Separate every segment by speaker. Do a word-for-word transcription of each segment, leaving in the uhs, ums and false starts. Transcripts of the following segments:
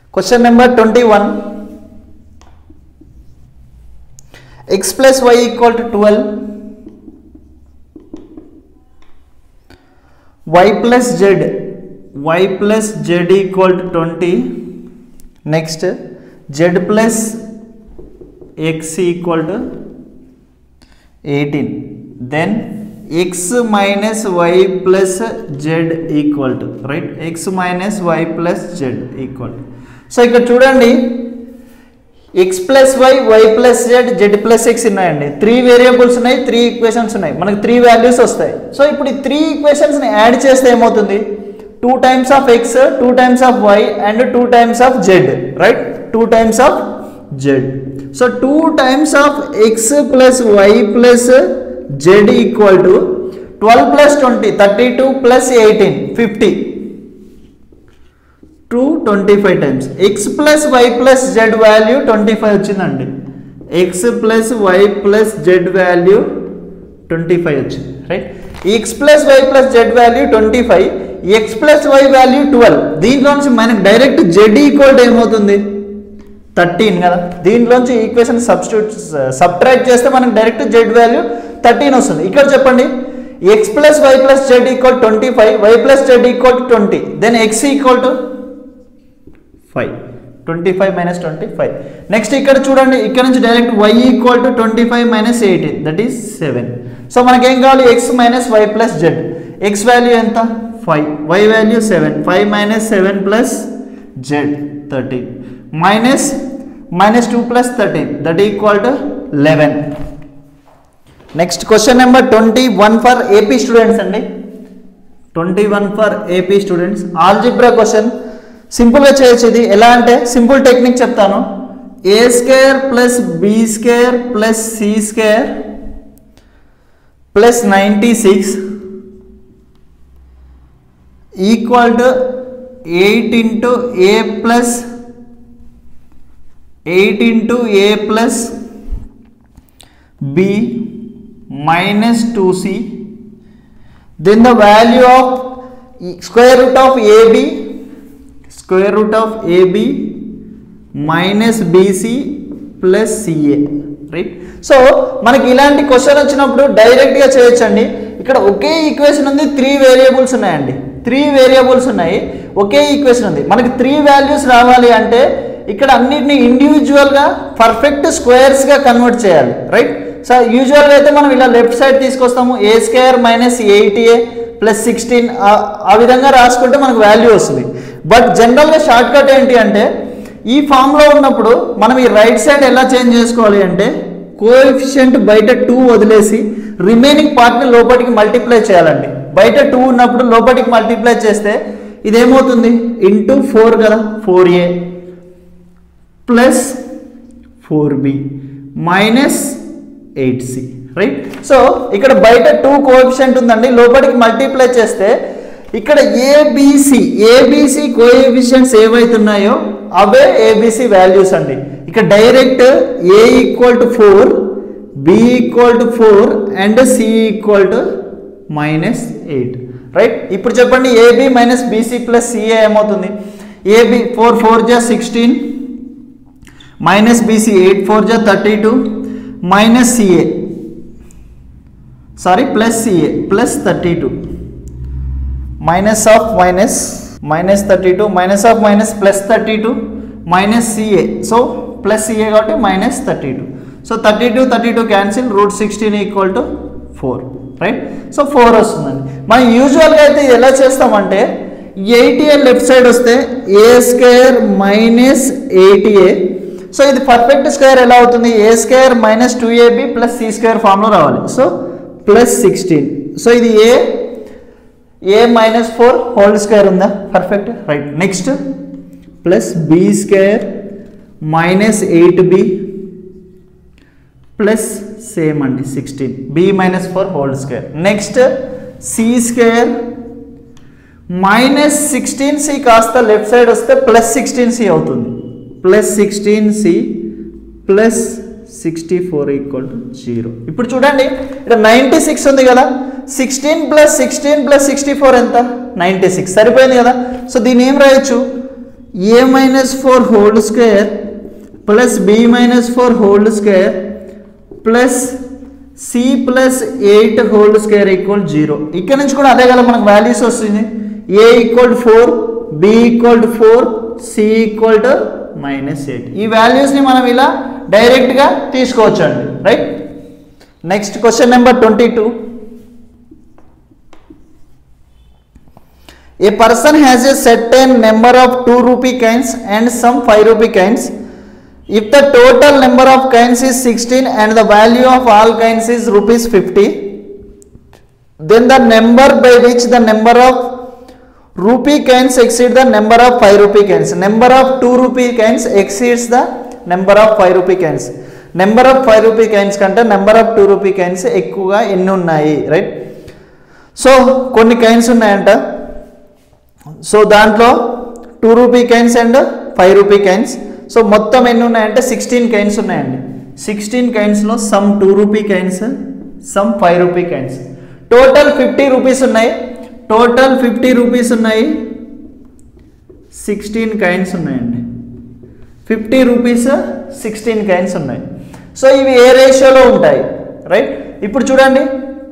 Speaker 1: Question number twenty-one. X plus y equal to twelve. Y plus z. Y plus z equal to twenty. Next, z plus x equal to eighteen. Then x minus y plus z equal to, right? X minus y plus z equal to. So ఇక్కడ చూడండి, x plus y, y plus z, z plus x ఉన్నాయండి. Three variables ఉన్నాయి, three equations ఉన్నాయి, మనకు three values వస్తాయి. So ఇప్పుడు ఈ three ఈక్వేషన్స్ని add చేస్తే ఏమవుతుంది? Two times of X, two times of Y and two times of Z, right? Two times of Z. So two times of X plus Y plus Z equal to twelve plus twenty, thirty two plus eighteen, fifty. Two twenty five times X plus Y plus Z value twenty five వచ్చిందండి. X plus Y plus Z value twenty five వచ్చింది, right? X plus Y plus Z value twenty five, X plus Y value twelve. దీంట్లోంచి మనకు direct Z equal to ఏమవుతుంది? Thirteen కదా. దీంట్లోంచి equation substitute subtract చేస్తే మనకు direct Z value thirteen వస్తుంది. ఇక్కడ చెప్పండి, X plus Y plus Z equal twenty five, Y plus Z equal to twenty, then X equal to five. Twenty five minus twenty five. Next ఇక్కడ చూడండి, ఇక్కడ నుంచి direct y equal to twenty five minus eighteen, that is seven. So మనకేం కావాలి? X minus Y plus Z. X value ఎంత? Five. Y value seven. Five minus seven plus Z thirteen, minus minus two plus thirteen, that equal to eleven. Next question number twenty one for AP students అండి. Twenty one for AP students. Algebra question. సింపుల్గా చేయొచ్చు ఇది. ఎలా అంటే simple technique చెప్తాను. A square plus B square plus C square plus ninety six equal to eight into A plus eight into A plus B minus two C. Then the value of square root of AB, square root of A B minus B C plus C A, right? So మనకి ఇలాంటి క్వశ్చన్ వచ్చినప్పుడు డైరెక్ట్గా చేయొచ్చండి. ఇక్కడ ఒకే equation ఉంది, three variables ఉన్నాయండి. త్రీ వేరియబుల్స్ ఉన్నాయి, ఒకే ఈక్వేషన్ ఉంది. మనకి త్రీ వాల్యూస్ రావాలి అంటే ఇక్కడ అన్నిటిని ఇండివిజువల్గా పర్ఫెక్ట్ స్క్వేర్స్గా కన్వర్ట్ చేయాలి, రైట్? సో యూజువల్గా అయితే మనం ఇలా లెఫ్ట్ సైడ్ తీసుకొస్తాము. A square minus eight A plus sixteen, ఆ విధంగా రాసుకుంటే మనకు వాల్యూ వస్తుంది. బట్ జనరల్గా షార్ట్ కట్ ఏంటి అంటే, ఈ ఫామ్లో ఉన్నప్పుడు మనం ఈ రైట్ సైడ్ ఎలా చేంజ్ చేసుకోవాలి అంటే, కోఎఫిషియంట్ బయట టూ వదిలేసి రిమైనింగ్ పార్ట్ని లోపలికి మల్టిప్లై చేయాలండి. బయట టూ ఉన్నప్పుడు లోపలికి మల్టిప్లై చేస్తే ఇదేమవుతుంది? ఇంటూ ఫోర్ కదా, four A plus four B minus eight C, right? So ఇక్కడ బయట టూ కోఎఫిషియంట్ ఉందండి, లోపలికి మల్టిప్లై చేస్తే ఇక్కడ ఏబిసి ఏబిసి కోఎఫిషియంట్స్ ఏవైతున్నాయో అవే ఏబిసి వాల్యూస్ అండి. ఇక్కడ direct A equal to four, B equal to four and C equal to minus eight, right? ఇప్పుడు చెప్పండి, AB minus BC plus CA ఏమవుతుంది? ఏబి ఫోర్ ఫోర్ జా sixteen minus BC eight four జా thirty two minus CA sorry plus CA plus thirty two, minus of minus minus thirty-two, minus of minus plus thirty-two, minus C A, so plus C A got minus thirty-two, so thirty-two thirty-two cancel, root sixteen equal to four, right? So four వస్తుందండి. మనం యూజువల్గా అయితే ఇది ఎలా చేస్తామంటే, eighty ఏ left side వస్తే A square minus eighty A, so ఇది perfect square ఎలా అవుతుంది? A square minus two AB plus C square ఫామ్లో రావాలి. సో ప్లస్ సిక్స్టీన్, సో ఇది A A minus four whole square ఉందా? Perfect, right? Next plus B square minus eight B plus same అండి sixteen, B minus four whole square. Next C square minus sixteen C కాస్త left side వస్తే plus sixteen C అవుతుంది. Plus sixteen C plus sixty four equal to zero. ఇప్పుడు చూడండి, ఇక్కడ ninety six ఉంది కదా, sixteen plus sixteen plus sixty four ఎంత? Ninety six. సరిపోయింది కదా. సో దీన్ని ఏం రాయొచ్చు? a minus four whole square plus b minus four whole square plus c plus eight whole square equal zero. ఇక్కడ నుంచి కూడా అదే కదా మనకు వాల్యూస్ వస్తుంది. a equal to four, b equal to four, c equal to minus eight. ఈ వాల్యూస్ని మనం ఇలా డైరెక్ట్గా తీసుకోవచ్చు అండి, right. Next question number twenty two. A person has a certain number of two rupee coins and some five rupee coins. If the total number of coins is sixteen and the value of all coins is rupees fifty, then the number by which the number of rupee coins exceed the number of five rupee coins. Number of two rupee coins exceeds the number of five rupee coins. Number of five rupee coins కంటే number of two rupee coins ఎక్కువగా ఎన్ని ఉన్నాయి, right. So కొన్ని coins ఉన్నాయంట. So దాంట్లో two rupee coins and five rupee coins. So మొత్తం ఎన్ని ఉన్నాయంటే సిక్స్టీన్ కాయిన్స్ ఉన్నాయండి. సిక్స్టీన్ కాయిన్స్లో some two rupee coins, some five rupee coins. Total fifty rupees ఉన్నాయి. టోటల్ ఫిఫ్టీ రూపీస్ ఉన్నాయి. సిక్స్టీన్ కాయిన్స్ ఉన్నాయండి. ఫిఫ్టీ రూపీస్ సిక్స్టీన్ కాయిన్స్ ఉన్నాయి. So ఇవి ఏ రేషియోలో ఉంటాయి, రైట్. ఇప్పుడు చూడండి,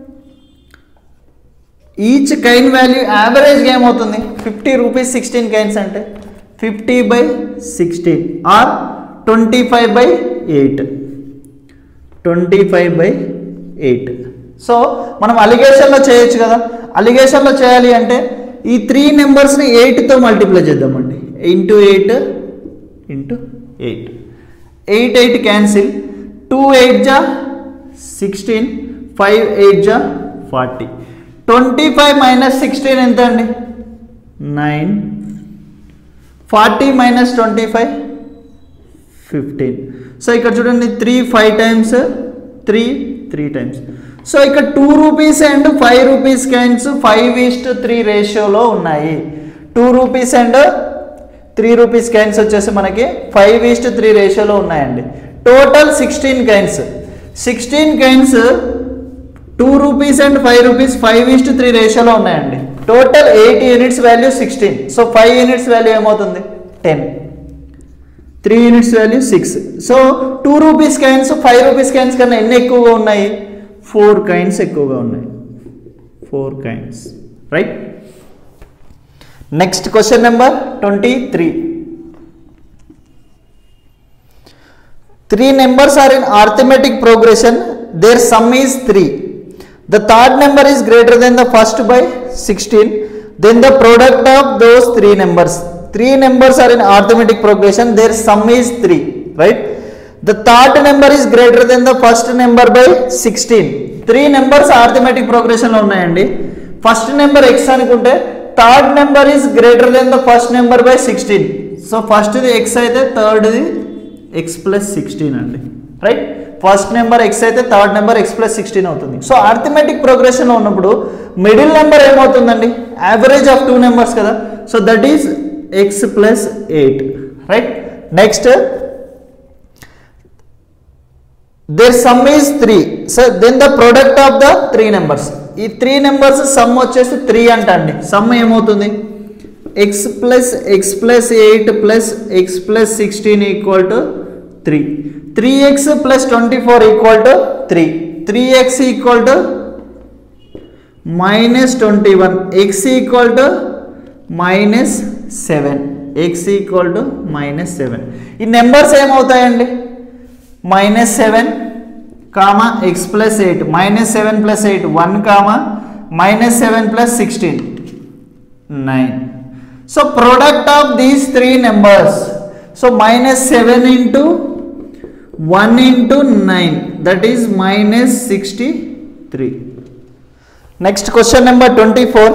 Speaker 1: ఈచ్ కైన్ వాల్యూ యావరేజ్గా ఏమవుతుంది, ఫిఫ్టీ రూపీస్ సిక్స్టీన్ కైన్స్ అంటే fifty by sixteen or twenty five by eight twenty five by eight. So మనం అలిగేషన్లో చేయొచ్చు కదా. అలిగేషన్లో చేయాలి అంటే ఈ త్రీ నెంబర్స్ని ఎయిట్తో మల్టిప్లై చేద్దామండి. Into eight into eight, eight eight cancel, two eight జా సిక్స్టీన్, ఫైవ్ ఎయిట్ జా forty. Twenty five minus sixteen ఎంత అండి, nine. Forty minus twenty five fifteen. So ఇక్కడ చూడండి, three five times, three three times. So ఇక్కడ two rupees and five rupees coins five is to three రేషియోలో ఉన్నాయి. Two rupees and three rupees coins వచ్చేసి మనకి five is to three రేషియోలో ఉన్నాయండి. Total sixteen coins. Sixteen coins two rupees and five rupees five is to three రేషియోలో ఉన్నాయండి. Total eight units value sixteen. So five units value ఏమవుతుంది, ten. Three units value six. So two rupees coins five rupees coins కన్నా ఎన్ని ఎక్కువగా ఉన్నాయి, four coins ఎక్కువగా ఉన్నాయి. Four coins, right. Next question number twenty three. Three numbers are in arithmetic progression. Their sum is three. The third number is greater than the first by sixteen. Then the product of those three numbers. Three numbers are in arithmetic progression. Their sum is three. Right? The third number is greater than the first number by sixteen. Three numbers arithmetic progression lo unnayandi. First number x anukunte third number is greater than the first number by sixteen. So first the x aithe third the x plus sixteen అండి, right. First number x అయితే third number x plus sixteen అవుతుంది. So arithmetic ప్రోగ్రెషన్లో ఉన్నప్పుడు middle number ఏమవుతుందండి, average of two numbers కదా. So that is x plus eight, right. Next there sum is three. So then the product of the three numbers. ఈ three numbers sum వచ్చేసి three అంట అండి. Some ఏమవుతుంది, x plus x plus eight plus x plus sixteen equal to three. three x plus twenty-four equal to three. three x equal to minus twenty-one. x equal to minus seven. x equal to minus seven. ఈ నెంబర్స్ ఏమవుతాయండి, minus seven comma X plus eight, minus seven plus eight one comma minus seven plus sixteen nine. So product of these three numbers, so minus seven into one into nine, that is minus sixty-three. Next question number twenty-four.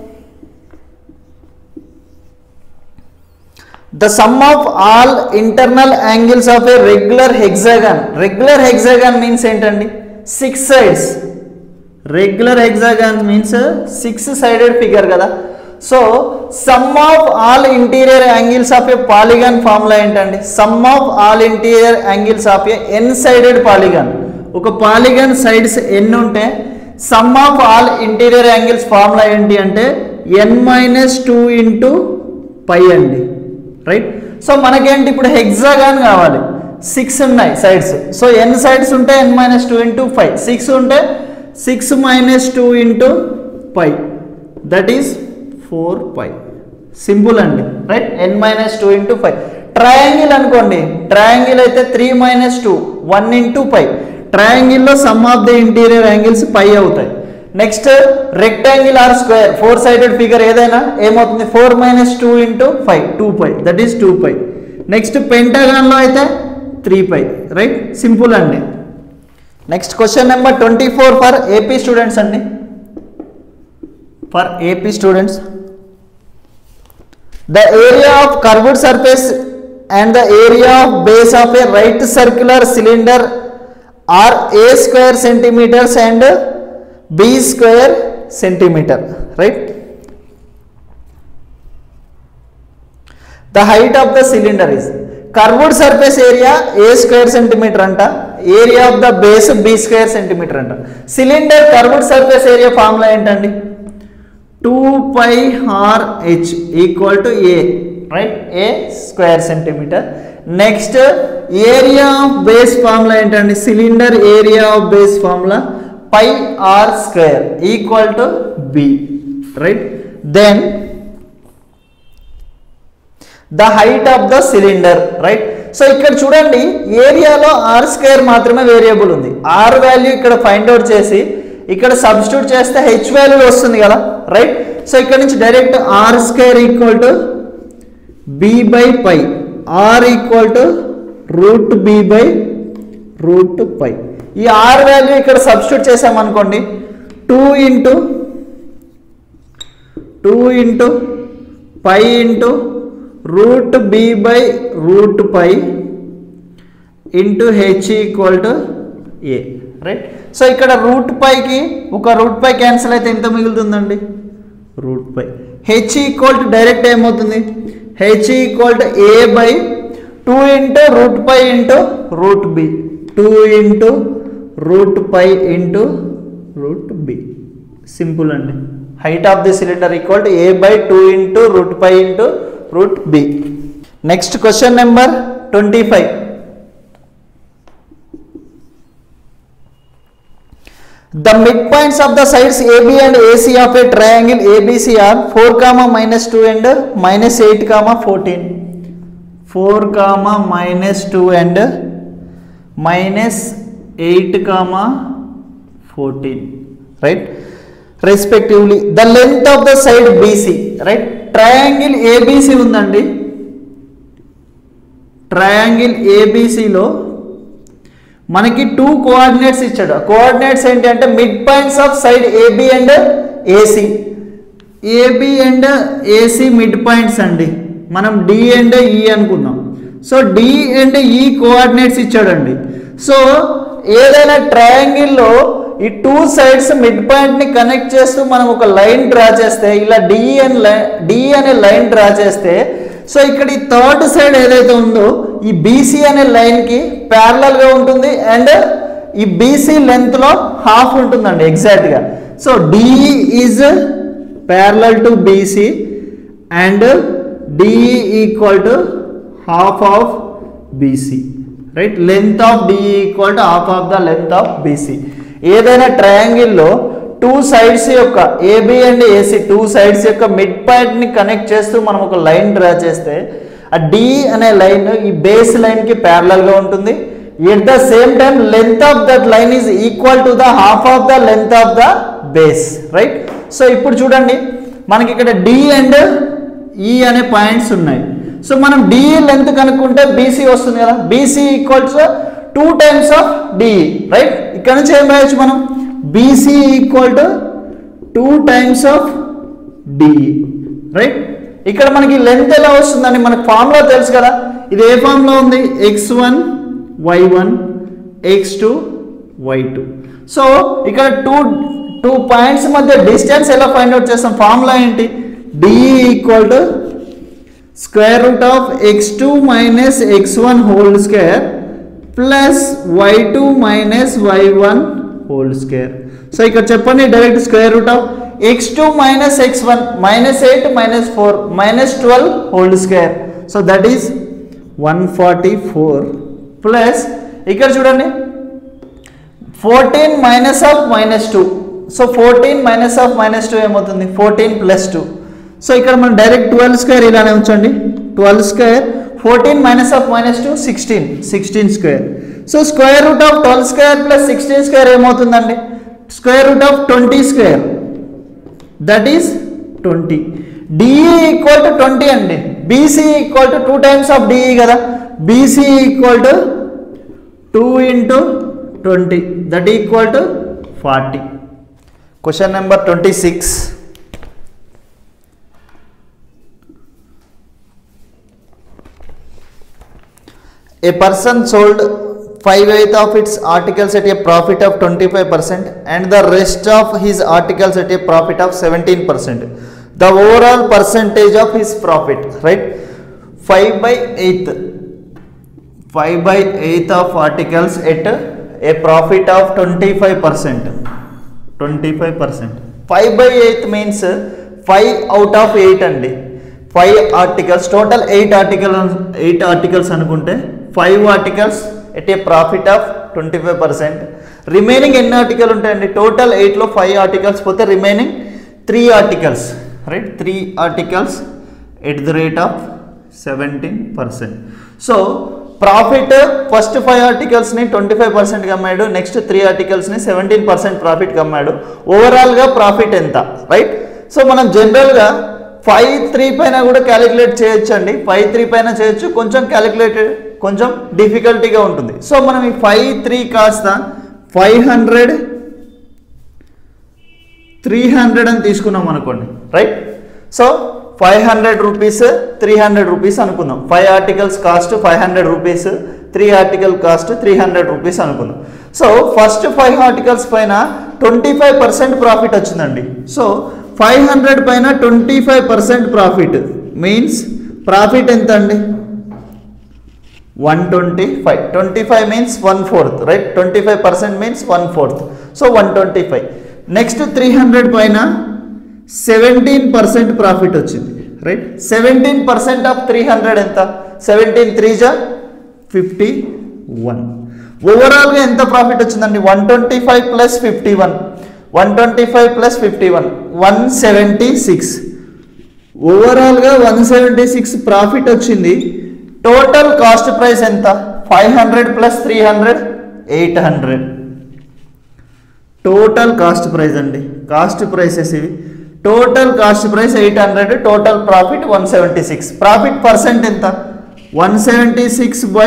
Speaker 1: The sum of all internal angles of a regular hexagon. Regular hexagon means ఏంటండి, six sides. Regular hexagon means six sided figure కదా. So sum of all interior angles of a polygon formula ఏంటండి, sum of all interior angles of a N sided polygon. ఒక polygon sides ఎన్ని ఉంటే sum of all interior angles formula ఏంటి అంటే N minus two into pi అండి. Right. So మనకేంటి ఇప్పుడు hexagon కావాలి, సిక్స్ ఉన్నాయి సైడ్స్. సో ఎన్ సైడ్స్ ఉంటే N minus two into five, six ఉంటే six minus two into five, that is four pi. Simple అండి, right. N minus two into five. Triangle అనుకోండి, triangle అయితే three minus two one into pi. ట్రయాంగిల్లో sum of the interior angles pi అవుతాయి. Next rectangle or square, four sided figure ఏదైనా ఏమవుతుంది, four minus two into five, two pi, that is two pi. Next పెంటాగాన్లో అయితే three pi, right. Simple అండి. Next question number twenty four for AP students అండి. For AP students, the area of curved surface and the area of base of a right circular cylinder are a square centimeters and b square centimeter, right. The height of the cylinder is, curved surface area a square centimeter anta, area of the base b square centimeter anta. Cylinder curved surface area formula entandi, two pi r h equal to a, right, a square centimeter. Next area of base formula entandi, cylinder area of base formula pi r square equal to b, right. Then the height of the cylinder, right. So ఇక్కడ చూడండి, ఏరియాలో R square మాత్రమే variable ఉంది. R value ఇక్కడ find out చేసి ఇక్కడ substitute చేస్తే H value వస్తుంది కదా, రైట్. సో ఇక్కడ నుంచి direct r square equal to b by pi, r equal to root b by root pi. ఈ ఆర్ వాల్యూ ఇక్కడ సబ్స్టిట్యూట్ చేసామనుకోండి, two into two into pi into root b by root pi into h equal to a, right. So ఇక్కడ root పైకి ఒక root pi cancel అయితే ఎంత మిగులుతుందండి, root pi. H equal to direct ఏమవుతుంది, h equal to a by two into root pi into root b, two into root pi into root b. Simple అండి. Height of the cylinder equal to a by two into root pi into root b. Next question number twenty five. The midpoints of the sides A B and A C of a triangle A B C are four comma minus two and minus eight comma fourteen. four comma minus two and minus eight comma fourteen, right, respectively. The length of the side B C, right. Triangle A B C ఉందండి. Triangle A B C లో మనకి two coordinates ఇచ్చాడు. Coordinates ఏంటి అంటే mid points of side AB and AC. AB and AC mid points అండి. మనం D and E అనుకున్నాం. So D and E coordinates ఇచ్చాడండి. సో ఏదైనా ట్రయాంగిల్లో ఈ టూ సైడ్స్ మిడ్ పాయింట్ని కనెక్ట్ చేస్తూ మనం ఒక లైన్ డ్రా చేస్తే, ఇలా డి అండ్ డి అనే లైన్ డ్రా చేస్తే, సో ఇక్కడ ఈ థర్డ్ సైడ్ ఏదైతే ఉందో ఈ బీసీ అనే లైన్కి ప్యారలల్గా ఉంటుంది అండ్ ఈ బీసీ లెంత్లో హాఫ్ ఉంటుందండి ఎగ్జాక్ట్గా. So DE is parallel to BC and DE equal to half of BC, right. Length of DE equal to half of the length of BC. ఏదైనా ట్రయాంగిల్లో టూ సైడ్స్ యొక్క AB and AC two sides యొక్క mid పాయింట్ని connect చేస్తూ మనం ఒక line draw చేస్తే ఆ డి అనే లైన్ ఈ బేస్ లైన్కి ప్యారలల్గా ఉంటుంది. At the same time length of that line is equal to the half of the length of the base, right. So ఇప్పుడు చూడండి, మనకి ఇక్కడ డి అండ్ ఈ అనే పాయింట్స్ ఉన్నాయి. సో మనం డిఈ లెంత్ కనుక్కుంటే బీసీ వస్తుంది కదా. BC equal to two times of DE, right. ఇక్కడ నుంచి ఏం రాయొచ్చు మనం, BC equal to two times of DE, right. ఇక్కడ మనకి లెంత్ ఎలా వస్తుందని మనకు ఫార్ములా తెలుసు కదా. ఇది ఏ ఫార్ములా ఉంది, x one y one x two y two. So ఇక్కడ టూ టూ పాయింట్స్ మధ్య డిస్టెన్స్ ఎలా ఫైండ్ అవుట్ చేస్తాం, ఫార్ములా ఏంటి, DE equal to square root of X two minus x one whole square plus y two minus y one whole square. So ఇక్కడ చెప్పండి, direct square root of X two minus x one minus eight minus four minus twelve whole square. So that is one forty four plus ఇక్కడ చూడండి fourteen minus of minus two. So fourteen minus of minus two ఏమవుతుంది fourteen plus two. So ఇక్కడ మనం direct twelve square ఇలానే ఉంచండి. Twelve square fourteen minus of minus two sixteen sixteen square. So square root of twelve square plus sixteen square ఏమవుతుందండి square root of twenty square that is twenty. DE equal to twenty అండి. BC equal to two times of DE కదా. BC equal to two into twenty that equal to forty. Question number twenty six. A person sold five eighths of its articles at a profit of twenty-five percent and the rest of his articles at a profit of seventeen percent. The overall percentage of his profit, right? five by eighth. five by eighth of articles at a profit of twenty-five percent. twenty-five percent. five by eighth means five out of eight అండి. five articles, total eight articles, eight articles అనుకుంటే five articles at a profit of twenty-five percent. Remaining ఎన్ని article ఉంటాయండి total ఎయిట్లో five articles పోతే remaining three articles, right? Three articles at the rate of seventeen percent. So profit first five ఆర్టికల్స్ని twenty five పర్సెంట్కి అమ్మాడు, next three ఆర్టికల్స్ని seventeen percent ప్రాఫిట్కి అమ్మాడు. ఓవరాల్గా ప్రాఫిట్ ఎంత, రైట్? సో మనం జనరల్గా ఫైవ్ త్రీ పైన కూడా క్యాలిక్యులేట్ చేయొచ్చు అండి. ఫైవ్ త్రీ పైన చేయొచ్చు, కొంచెం క్యాలిక్యులేటెడ్ కొంచెం డిఫికల్టీగా ఉంటుంది. సో మనం ఈ ఫైవ్ త్రీ కాస్త ఫైవ్ హండ్రెడ్ త్రీ హండ్రెడ్ అని తీసుకున్నాం అనుకోండి, right? So five hundred rupees three hundred rupees అనుకుందాం. Five articles cost five hundred rupees, three article cost three hundred rupees అనుకుందాం. సో ఫస్ట్ ఫైవ్ ఆర్టికల్స్ పైన twenty five percent profit వచ్చిందండి. So five hundred పైన twenty five percent profit means profit ఎంత అండి one twenty five. Twenty five means one fourth, right? Twenty five percent means one fourth. So one twenty five. Next three hundred పైన seventeen percent profit వచ్చింది, right? Seventeen percent of three hundred ఎంత? Seventeen three జా fifty one. ఓవరాల్గా ఎంత profit వచ్చిందండి one twenty five plus fifty one, one twenty five plus fifty one one seventy six. ఓవరాల్గా one seventy six profit వచ్చింది. Total cost price ఎంత? Five hundred plus three hundred eight hundred. Total cost price అండి, cost prices ఇవి. Total cost price eight hundred, total profit one seventy six. Profit percent ఎంత? One seventy six by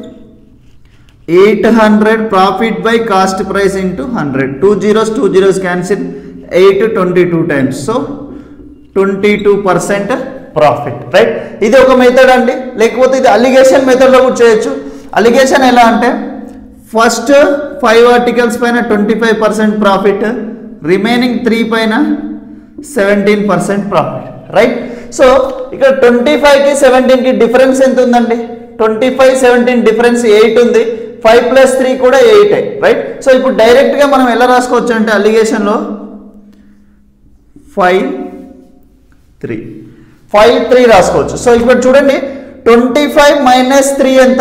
Speaker 1: eight hundred profit by cost price into hundred. Two zeros two zeros cancel, eight twenty two times. So twenty two percent profit, right? ఇది ఒక method అండి. లేకపోతే ఇది allegation మెథడ్లో కూడా చేయొచ్చు. Alligation ఎలా అంటే ఫస్ట్ ఫైవ్ ఆర్టికల్స్ పైన twenty five percent profit, remaining three పైన seventeen percent profit, right? So ఇక్కడ ట్వంటీ ఫైవ్కి సెవెంటీన్కి డిఫరెన్స్ ఎంత ఉందండి? Twenty five seventeen difference eight ఉంది. ఫైవ్ ప్లస్ త్రీ కూడా ఎయిట్, రైట్? సో ఇప్పుడు డైరెక్ట్గా మనం ఎలా రాసుకోవచ్చు అంటే అలిగేషన్లో ఫైవ్ త్రీ ఫైవ్ త్రీ రాసుకోవచ్చు. సో ఇప్పుడు చూడండి ట్వంటీ ఫైవ్ మైనస్ త్రీ ఎంత?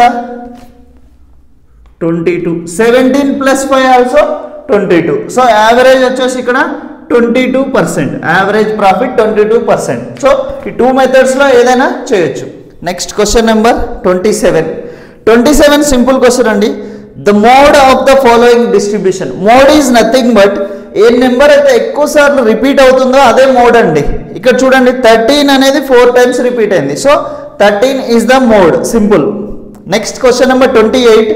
Speaker 1: Twenty two. Seventeen plus five also twenty two. So average వచ్చేసి ఇక్కడ twenty two percent, average profit twenty two percent. So ఈ టూ మెథడ్స్లో ఏదైనా చేయొచ్చు. Next question number twenty seven. Twenty seven simple question అండి. The mode of the following distribution. Mode is nothing but a number అయితే ఎక్కువ సార్లు repeat అవుతుందో అదే మోడ్ అండి. ఇక్కడ చూడండి థర్టీన్ అనేది ఫోర్ టైమ్స్ రిపీట్ అయింది. So thirteen is the mode, simple. Next question number twenty eight.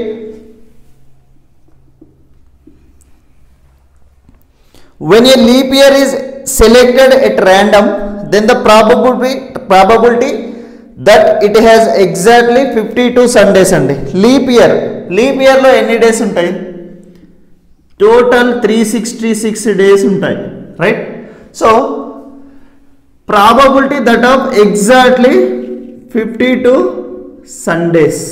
Speaker 1: When a leap year is selected at random, then the probability probability that it has exactly fifty-two Sundays అండి. Leap year leap ఇయర్లో ఎన్ని days ఉంటాయి? Total three sixty six days ఉంటాయి, right? So probability that of exactly fifty two Sundays,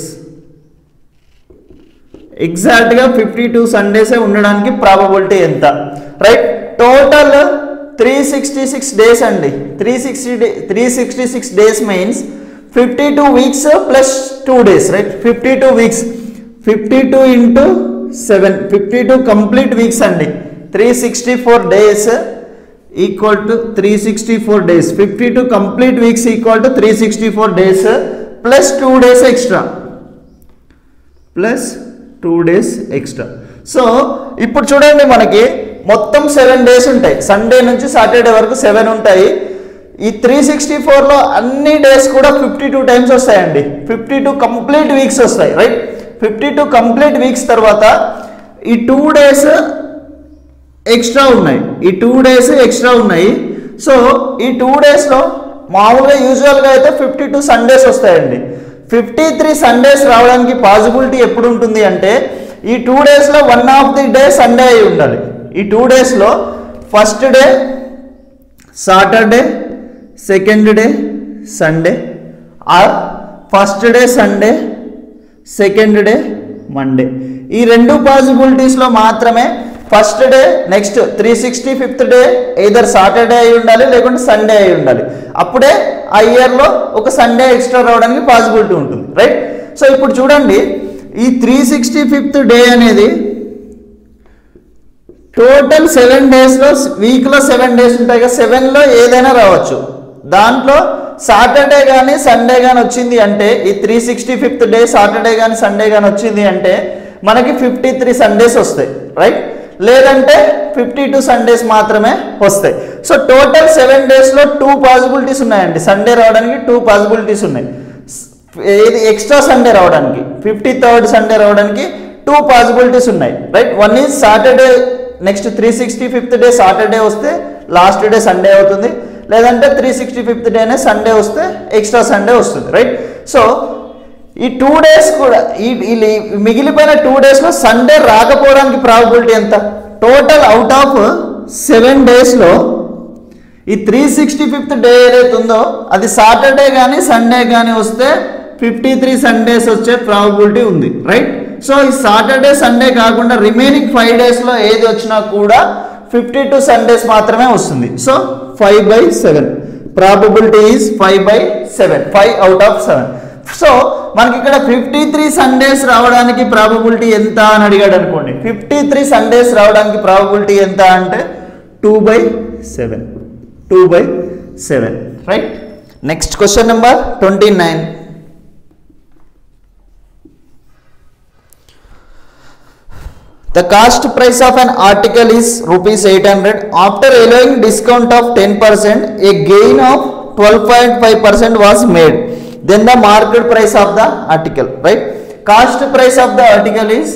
Speaker 1: ఎగ్జాక్ట్గా fifty two సండేసే ఉండడానికి probability ఎంత, right? Total three sixty six days అండి. Three sixty day three sixty six days means fifty-two weeks plus two days, right? fifty-two weeks, fifty-two into seven, fifty-two complete weeks and three hundred sixty-four days equal to three hundred sixty-four days. fifty-two complete weeks equal to three hundred sixty-four days plus two days extra, plus two days extra. So ఇప్పుడు చూడండి, మనకి మొత్తం seven days ఉంటాయి, Sunday నుంచి Saturday వరకు seven ఉంటాయి. ఈ three sixty ఫోర్లో అన్ని డేస్ కూడా ఫిఫ్టీ టూ టైమ్స్ వస్తాయండి, ఫిఫ్టీ టూ కంప్లీట్ వీక్స్ వస్తాయి, right? Fifty two complete weeks తర్వాత ఈ టూ డేస్ ఎక్స్ట్రా ఉన్నాయి, ఈ టూ డేస్ ఎక్స్ట్రా ఉన్నాయి. సో ఈ టూ డేస్లో మామూలుగా యూజువల్గా అయితే ఫిఫ్టీ టూ సండేస్ వస్తాయండి. ఫిఫ్టీ త్రీ సండేస్ రావడానికి పాసిబిలిటీ ఎప్పుడు ఉంటుంది అంటే, ఈ టూ డేస్లో one of the day Sunday అయి ఉండాలి. ఈ టూ డేస్లో first day Saturday, second day Sunday, or first day Sunday, second day Monday. ఈ రెండు పాసిబిలిటీస్లో మాత్రమే first day next three sixty fifth day either Saturday అయి ఉండాలి లేకుంటే సండే అయి ఉండాలి. అప్పుడే ఆ ఇయర్లో ఒక సండే ఎక్స్ట్రా రావడానికి పాసిబిలిటీ ఉంటుంది, రైట్? సో ఇప్పుడు చూడండి, ఈ త్రీ సిక్స్టీ ఫిఫ్త్ డే అనేది టోటల్ సెవెన్ డేస్లో, వీక్లో సెవెన్ డేస్ ఉంటాయి కదా, సెవెన్లో ఏదైనా రావచ్చు. దాంట్లో సాటర్డే కానీ సండే కానీ వచ్చింది అంటే, ఈ three sixty fifth day Saturday కానీ సండే కానీ వచ్చింది అంటే మనకి ఫిఫ్టీ త్రీ సండేస్ వస్తాయి, రైట్? లేదంటే ఫిఫ్టీ టూ సండేస్ మాత్రమే వస్తాయి. సో టోటల్ సెవెన్ డేస్లో టూ పాసిబిలిటీస్ ఉన్నాయండి, సండే రావడానికి టూ పాసిబిలిటీస్ ఉన్నాయి. ఇది ఎక్స్ట్రా సండే రావడానికి, ఫిఫ్టీ థర్డ్ సండే రావడానికి టూ పాసిబిలిటీస్ ఉన్నాయి, right? One is Saturday, next three sixty fifth day Saturday వస్తే లాస్ట్ డే సండే అవుతుంది, లేదంటే త్రీ సిక్స్టీ ఫిఫ్త్ డేనే సండే వస్తే ఎక్స్ట్రా సండే వస్తుంది, రైట్? సో ఈ టూ డేస్ కూడా, ఈ మిగిలిపోయిన టూ డేస్లో సండే రాకపోవడానికి ప్రాబిలిటీ ఎంత? టోటల్ అవుట్ ఆఫ్ సెవెన్ డేస్లో ఈ త్రీ సిక్స్టీ ఫిఫ్త్ డే ఏదైతే ఉందో అది సాటర్డే కానీ సండే కానీ వస్తే ఫిఫ్టీ త్రీ సండేస్ వచ్చే ప్రాబిలిటీ ఉంది, రైట్? సో ఈ సాటర్డే సండే కాకుండా రిమైనింగ్ ఫైవ్ డేస్లో ఏది వచ్చినా కూడా ఫిఫ్టీ టూ సండేస్ మాత్రమే వస్తుంది. So five by seven probability is five by seven, five out of seven. So మనకి ఇక్కడ ఫిఫ్టీ త్రీ సండేస్ రావడానికి ప్రాబిలిటీ ఎంత అని అడిగాడు అనుకోండి. ఫిఫ్టీ త్రీ సండేస్ రావడానికి ప్రాబిలిటీ ఎంత అంటే two by seven, two by seven, right? Next question number twenty nine. The cost price of an article is rupees eight hundred. After allowing discount of ten percent, a gain of twelve point five percent was made. Then the market price of the article, right? Cost price of the article is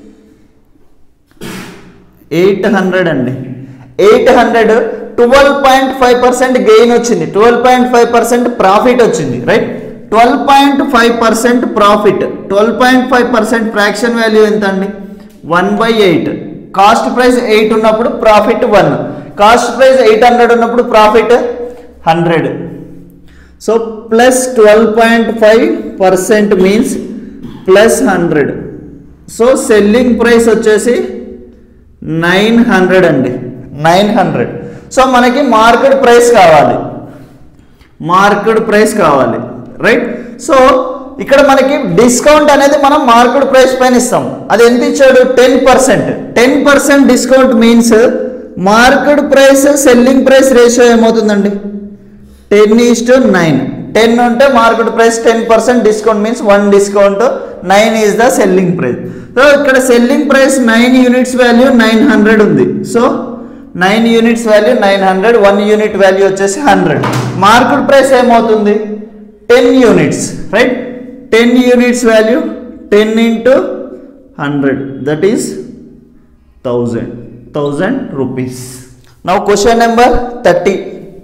Speaker 1: eight hundred and eight hundred, twelve point five percent gain వచ్చింది, twelve point five percent profit వచ్చింది, right? twelve point five percent profit, twelve point five percent fraction value ఎంత అండి? One by eight. Cost price eight ఉన్నప్పుడు profit one, cost price eight hundred ఉన్నప్పుడు profit hundred. So plus twelve point five percent means plus hundred. So selling price వచ్చేసి nine hundred అండి, nine hundred. So మనకి market price కావాలి, market price కావాలి, right? So ఇక్కడ మనకి discount అనేది మనం మార్కెట్ ప్రైస్ పైన ఇస్తాం. అది ఎంత ఇచ్చాడు? Ten percent. Ten percent discount means market price selling price ratio ఏమవుతుందండి? Ten is to nine. Ten ఉంటే market price, ten percent discount means one discount, nine is the selling price. So ఇక్కడ selling price nine units value nine hundred ఉంది. So nine units value nine hundred, one unit value వచ్చేసి hundred. Market price ఏమవుతుంది? Ten units, right? ten units value, ten into one hundred, that is one thousand, one thousand rupees. Now question number thirty.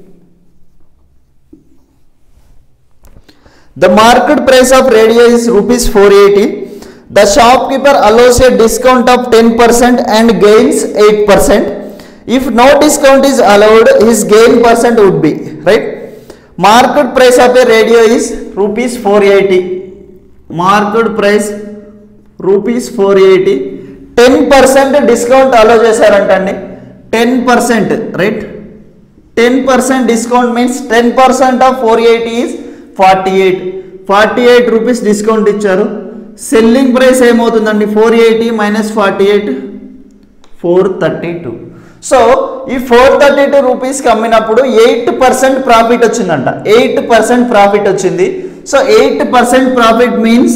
Speaker 1: The market price of radio is rupees four eighty. The shopkeeper allows a discount of ten percent and gains eight percent. If no discount is allowed, his gain percent would be, right? Market price of a radio is rupees four eighty. Market price rupees four eighty. Ten percent discount allow చేశారంటండి, ten percent, right? Ten percent discount means ten percent of four eighty is forty eight. Forty eight rupees discount ఇచ్చారు. Selling price ఏమవుతుందండి four eighty minus forty eight four thirty two. So ఈ four thirty two రూపీస్కి అమ్మినప్పుడు eight percent profit వచ్చిందంట. Eight percent profit వచ్చింది. So eight percent profit means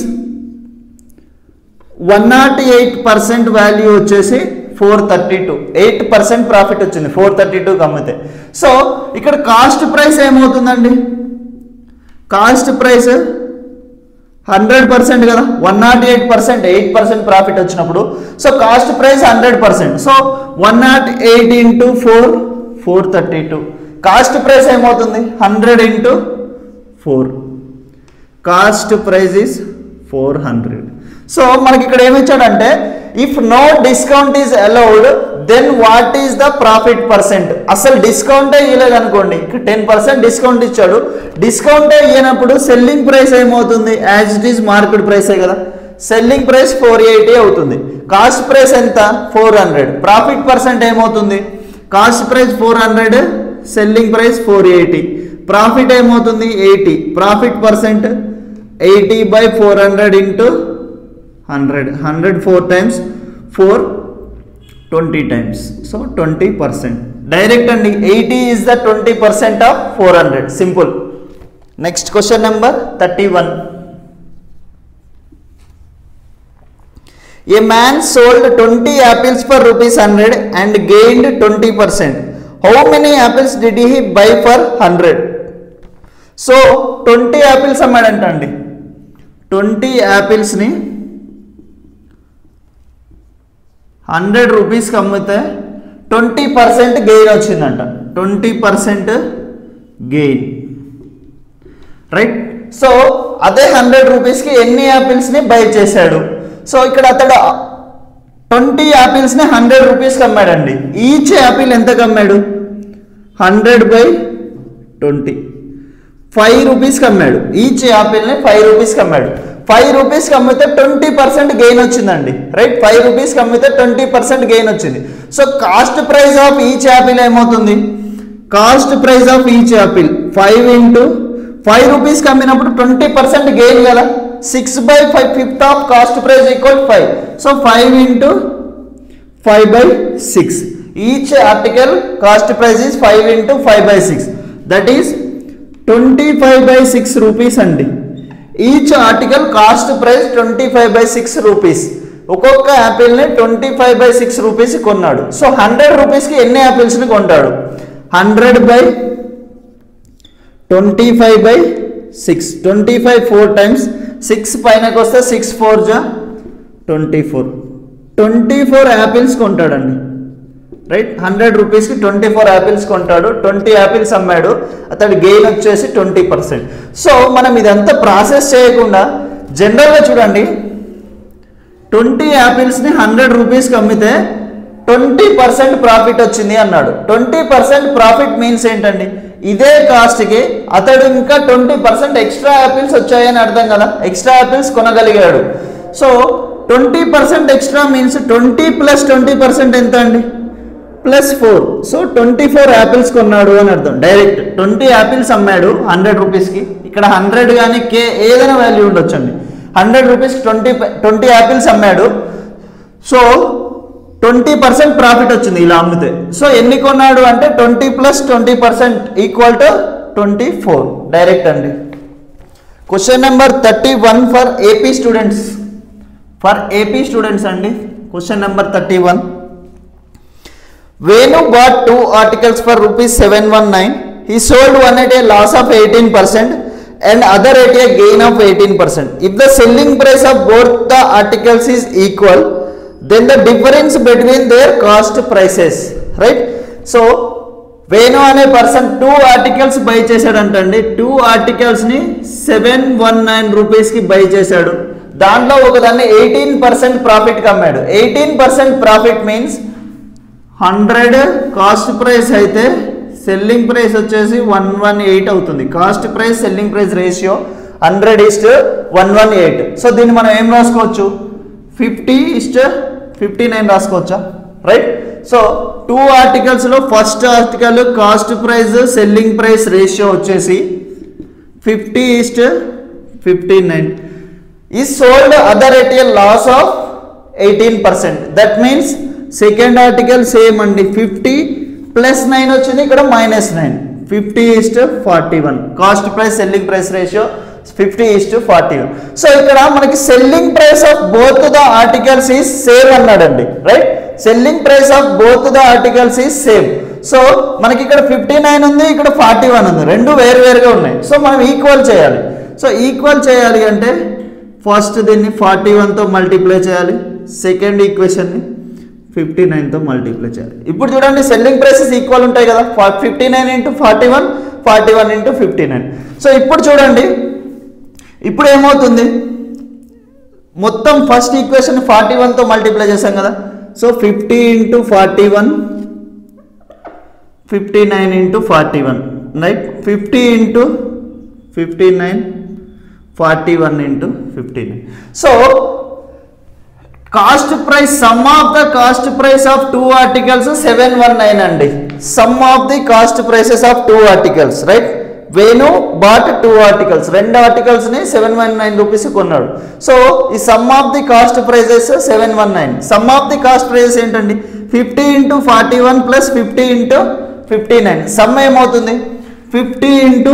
Speaker 1: one nought eight percent value వచ్చేసి four thirty two. Eight percent profit వచ్చింది four thirty టూకి అమ్మితే. So ఇక్కడ కాస్ట్ ప్రైస్ ఏమవుతుందండి, కాస్ట్ ప్రైస్ హండ్రెడ్ పర్సెంట్ కదా, one nought eight percent eight percent profit వచ్చినప్పుడు. So cost price hundred percent. So one nought eight into four four thirty two. Cost price ఏమవుతుంది hundred into four. Cost price is four hundred. So మనకి ఇక్కడ ఏమి ఇచ్చాడంటే if no discount is allowed then what is the profit percent. అసలు డిస్కౌంటే ఇవ్వలేదు అనుకోండి, ఇక్కడ టెన్ పర్సెంట్ డిస్కౌంట్ ఇచ్చాడు. డిస్కౌంటే ఇవ్వనప్పుడు సెల్లింగ్ ప్రైస్ ఏమవుతుంది, యాజ్ ఇట్ ఈస్ మార్కెట్ ప్రైసే కదా, సెల్లింగ్ ప్రైస్ ఫోర్ ఎయిటీ అవుతుంది. కాస్ట్ ప్రైస్ ఎంత ఫోర్ హండ్రెడ్. ప్రాఫిట్ పర్సెంట్ ఏమవుతుంది, cost price four hundred, selling price four eighty, profit ఏమవుతుంది eighty. Profit percent eighty by four hundred into hundred. Hundred four times four twenty times. So twenty percent direct అండి. Eighty is the twenty percent of four hundred. Simple. Next question number thirty one. A man sold twenty apples for rupees hundred and gained twenty percent. How many apples did he buy for hundred. So twenty apples అమ్మాడంట అండి. Twenty యాపిల్స్ని hundred రూపీస్కి అమ్మితే twenty percent gain వచ్చిందంట. Twenty percent gain, right. So అదే hundred రూపీస్కి ఎన్ని యాపిల్స్ని by చేశాడు. సో ఇక్కడ అతడు ట్వంటీ యాపిల్స్ని హండ్రెడ్ రూపీస్కి అమ్మాడండి. ఈచ్ యాపిల్ ఎంతకు అమ్మాడు, హండ్రెడ్ బై ట్వంటీ, ఫైవ్ రూపీస్కి అమ్మాడు. ఈచ్ యాపిల్ని ఫైవ్ రూపీస్కి అమ్మాడు. ఫైవ్ రూపీస్కి అమ్మితే ట్వంటీ పర్సెంట్ గెయిన్ వచ్చిందండి, రైట్. ఫైవ్ రూపీస్కి అమ్మితే ట్వంటీ పర్సెంట్ గెయిన్ వచ్చింది. So cost price of each apple ఏమవుతుంది, cost price of each apple five into five రూపీస్కి అమ్మినప్పుడు ట్వంటీ పర్సెంట్ గెయిన్ కదా, six by five, fifth of cost price equal five. So five into five by six. Each article cost price is five into five by six, that is twenty five by six rupees అండి. Each article cost price twenty five by six rupees. ఒక్కొక్క యాపిల్ని twenty five by six rupees కొన్నాడు. So hundred రూపీస్కి ఎన్ని యాపిల్స్ని కొంటాడు, hundred by twenty five by six. Twenty five four times six పైనకి వస్తే సిక్స్ ఫోర్ జా twenty four. Twenty four apples కొంటాడండి, రైట్. హండ్రెడ్ రూపీస్కి ట్వంటీ ఫోర్ యాపిల్స్ కొంటాడు. ట్వంటీ యాపిల్స్ అమ్మాడు, అతడి గెయిన్ వచ్చేసి ట్వంటీ పర్సెంట్. సో మనం ఇదంతా ప్రాసెస్ చేయకుండా జనరల్గా చూడండి, ట్వంటీ యాపిల్స్ని హండ్రెడ్ రూపీస్కి అమ్మితే ట్వంటీ పర్సెంట్ ప్రాఫిట్ వచ్చింది అన్నాడు. ట్వంటీ పర్సెంట్ ప్రాఫిట్ మీన్స్ ఏంటండి, ఇదే కాస్ట్కి అతడు ఇంకా ట్వంటీ పర్సెంట్ ఎక్స్ట్రా యాపిల్స్ వచ్చాయని అర్థం కదా, ఎక్స్ట్రా యాపిల్స్ కొనగలిగాడు. So twenty percent extra means twenty plus twenty percent ఎంత అండి, plus four. So twenty four apples కొన్నాడు అని అర్థం. డైరెక్ట్ ట్వంటీ యాపిల్స్ అమ్మాడు హండ్రెడ్ రూపీస్కి. ఇక్కడ హండ్రెడ్ కానీ కే ఏదైనా వాల్యూ ఉండొచ్చండి. హండ్రెడ్ రూపీస్కి ట్వంటీ ట్వంటీ యాపిల్స్ అమ్మాడు. సో ట్వంటీ పర్సెంట్ ప్రాఫిట్ వచ్చింది ఇలా అమ్మితే. సో ఎన్ని కొన్నాడు అంటే twenty plus twenty percent equal to twenty four. Direct అండి. Question number thirty one for AP students. For AP students అండి. Question number thirty one. Venu bought two articles for rupees seven one nine. He sold one at a loss of eighteen percent and other at a gain of eighteen percent. If the selling price of both the articles is equal, then the difference between their cost prices, right? So Venu అనే person two articles buy చేశాడంటండి. Two ఆర్టికల్స్ని seven one nine రూపీస్కి buy చేశాడు. దాంట్లో ఒకదాన్ని eighteen percent ప్రాఫిట్కి అమ్మాడు. Eighteen percent profit means hundred cost price అయితే సెల్లింగ్ ప్రైస్ వచ్చేసి వన్ వన్ ఎయిట్ అవుతుంది. Cost price selling price ratio hundred is to one one eight. So దీన్ని మనం ఏం రాసుకోవచ్చు, ఫిఫ్టీ ఇస్ట్ ఫిఫ్టీ నైన్ రాసుకోవచ్చా, రైట్. సో టూ ఆర్టికల్స్లో first article cost price selling price ratio వచ్చేసి fifty is to fifty-nine is sold other at a loss of eighteen percent. That means second article same and fifty plus nine వచ్చింది ఇక్కడ minus nine. fifty is to forty-one. Cost price selling price ratio fifty is to forty-one. So ఇక్కడ మనకి selling price of both the articles is same అన్నాడండి, right? Selling price of both the articles is same. So మనకి ఇక్కడ fifty-nine ఉంది, ఇక్కడ forty-one ఉంది, రెండు వేరు వేరుగా ఉన్నాయి. సో మనం ఈక్వల్ చేయాలి. సో ఈక్వల్ చేయాలి అంటే ఫస్ట్ దీన్ని forty-one తో మల్టిప్లై చేయాలి, సెకండ్ ఈక్వేషన్ని fifty-nine తో మల్టిప్లై చేయాలి. ఇప్పుడు చూడండి సెల్లింగ్ ప్రైసెస్ ఈక్వల్ ఉంటాయి కదా, fifty-nine into forty-one, forty-one into fifty-nine. So ఇప్పుడు చూడండి ఇప్పుడు ఏమవుతుంది, మొత్తం ఫస్ట్ ఈక్వేషన్ forty-one తో మల్టిప్లై చేసాం కదా. So fifty into forty-one, fifty-nine into forty-one, right? fifty into fifty-nine, forty-one into fifty-nine. So cost price, sum of the cost price of two articles seven nineteen andi. Sum of the cost prices of two articles, right? Venu bought two articles, రెండు articles ని seven nineteen rupees కొన్నాడు. So ఈ sum of the cost prices seven nineteen. Sum of the cost prices ఏంటండి, fifty into forty-one plus fifty into fifty-nine. Sum ఏమవుతుంది, fifty into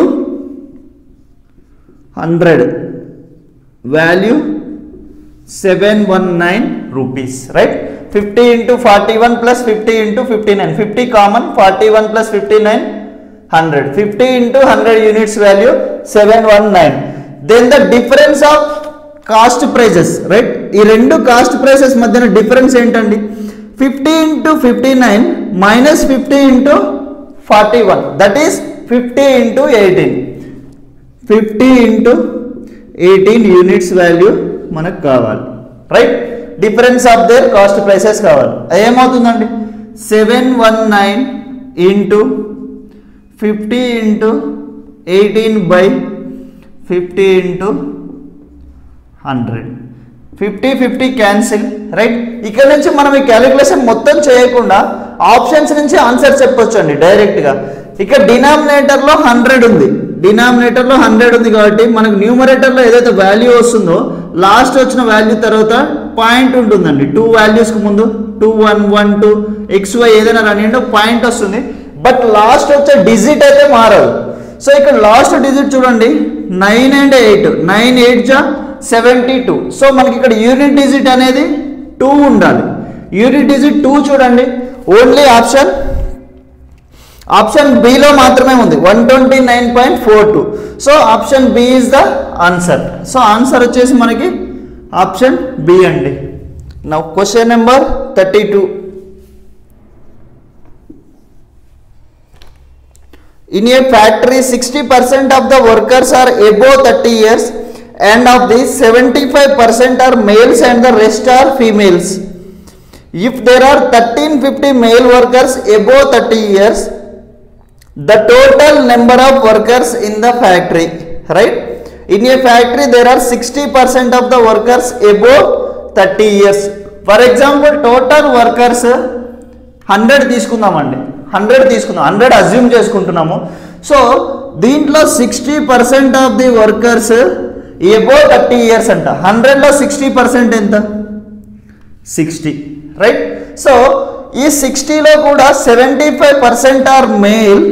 Speaker 1: one hundred, value seven nineteen rupees, right? fifty into forty-one plus fifty into fifty-nine, fifty common, forty-one plus fifty-nine, one hundred, fifty into one hundred units value seven nineteen. Then the difference of cost prices, right? ఈ రెండు cost prices మధ్యన difference ఏంటండి, fifty into fifty-nine minus fifty into forty-one, that is fifty into eighteen. fifty into eighteen units value మనకు కావాలి, right? Difference of their cost prices కావాలి. ఏమవుతుందండి, seven nineteen into fifty into eighteen by fifty into one hundred. fifty fifty cancel, right? ఇక్కడ నుంచి మనం ఈ calculation మొత్తం చేయకుండా ఆప్షన్స్ నుంచి ఆన్సర్ చెప్పొచ్చు అండి డైరెక్ట్గా. ఇక్కడ డినామినేటర్లో హండ్రెడ్ ఉంది, డినామినేటర్లో హండ్రెడ్ ఉంది కాబట్టి మనకు న్యూమరేటర్లో ఏదైతే వాల్యూ వస్తుందో లాస్ట్ వచ్చిన వాల్యూ తర్వాత పాయింట్ ఉంటుందండి. టూ వాల్యూస్కి ముందు two one one two X Y ఏదైనా రానియండి ఒక పాయింట్ వస్తుంది, బట్ లాస్ట్ వచ్చే డిజిట్ అయితే మారదు. సో ఇక్కడ లాస్ట్ డిజిట్ చూడండి nine and eight, nine eight జా సెవెంటీ టూ. సో మనకి ఇక్కడ యూనిట్ డిజిట్ అనేది టూ ఉండాలి. యూనిట్ డిజిట్ టూ చూడండి ఓన్లీ ఆప్షన్ ఆప్షన్ బిలో మాత్రమే ఉంది, one twenty nine point four two. So option B is the answer. So answer వచ్చేసి మనకి ఆప్షన్ బి అండి. Now question number thirty two. In a factory, sixty percent of the workers are above thirty years and of these seventy-five percent are males and the rest are females. If there are thirteen fifty male workers above thirty years, the total number of workers in the factory, right? In a factory there are sixty percent of the workers above thirty years. For example, total workers one hundred తీసుకుందామండి, hundred తీసుకుందాం, hundred assume చేసుకుంటున్నాము. So దీంట్లో sixty percent of the workers above thirty years అంట. హండ్రెడ్లో sixty percent ఎంత, sixty, right? So ఈ సిక్స్టీలో కూడా seventy five percent are male,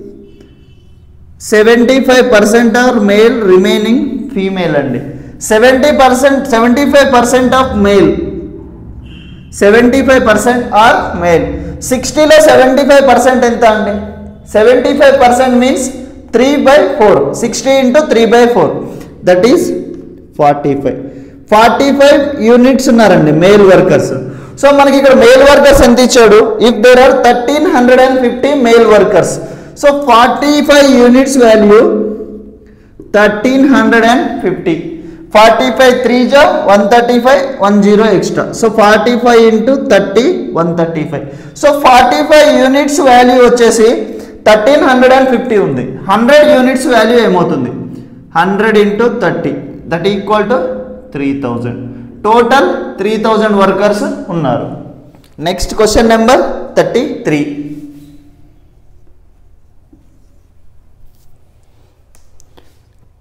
Speaker 1: seventy five percent are male, remaining female అండి. Seventy percent seventy five percent of male, seventy five percent are male. సిక్స్టీలో seventy five percent ఎంత అండి, seventy five percent means three by four, sixty into three by four, that is forty five. Forty five units ఉన్నారండి male workers. So మనకి ఇక్కడ male workers ఎంత ఇచ్చాడు, if there are thirteen hundred and fifty male workers, so forty five units value thirteen hundred and fifty. Forty five three జా one thirty five, one zero extra, so forty five into thirty, one thirty five. So forty five units value వచ్చేసి thirteen hundred and fifty ఉంది. Hundred units value ఏమవుతుంది, hundred into thirty, that equal to three thousand. Total three thousand workers ఉన్నారు. Next question number thirty three.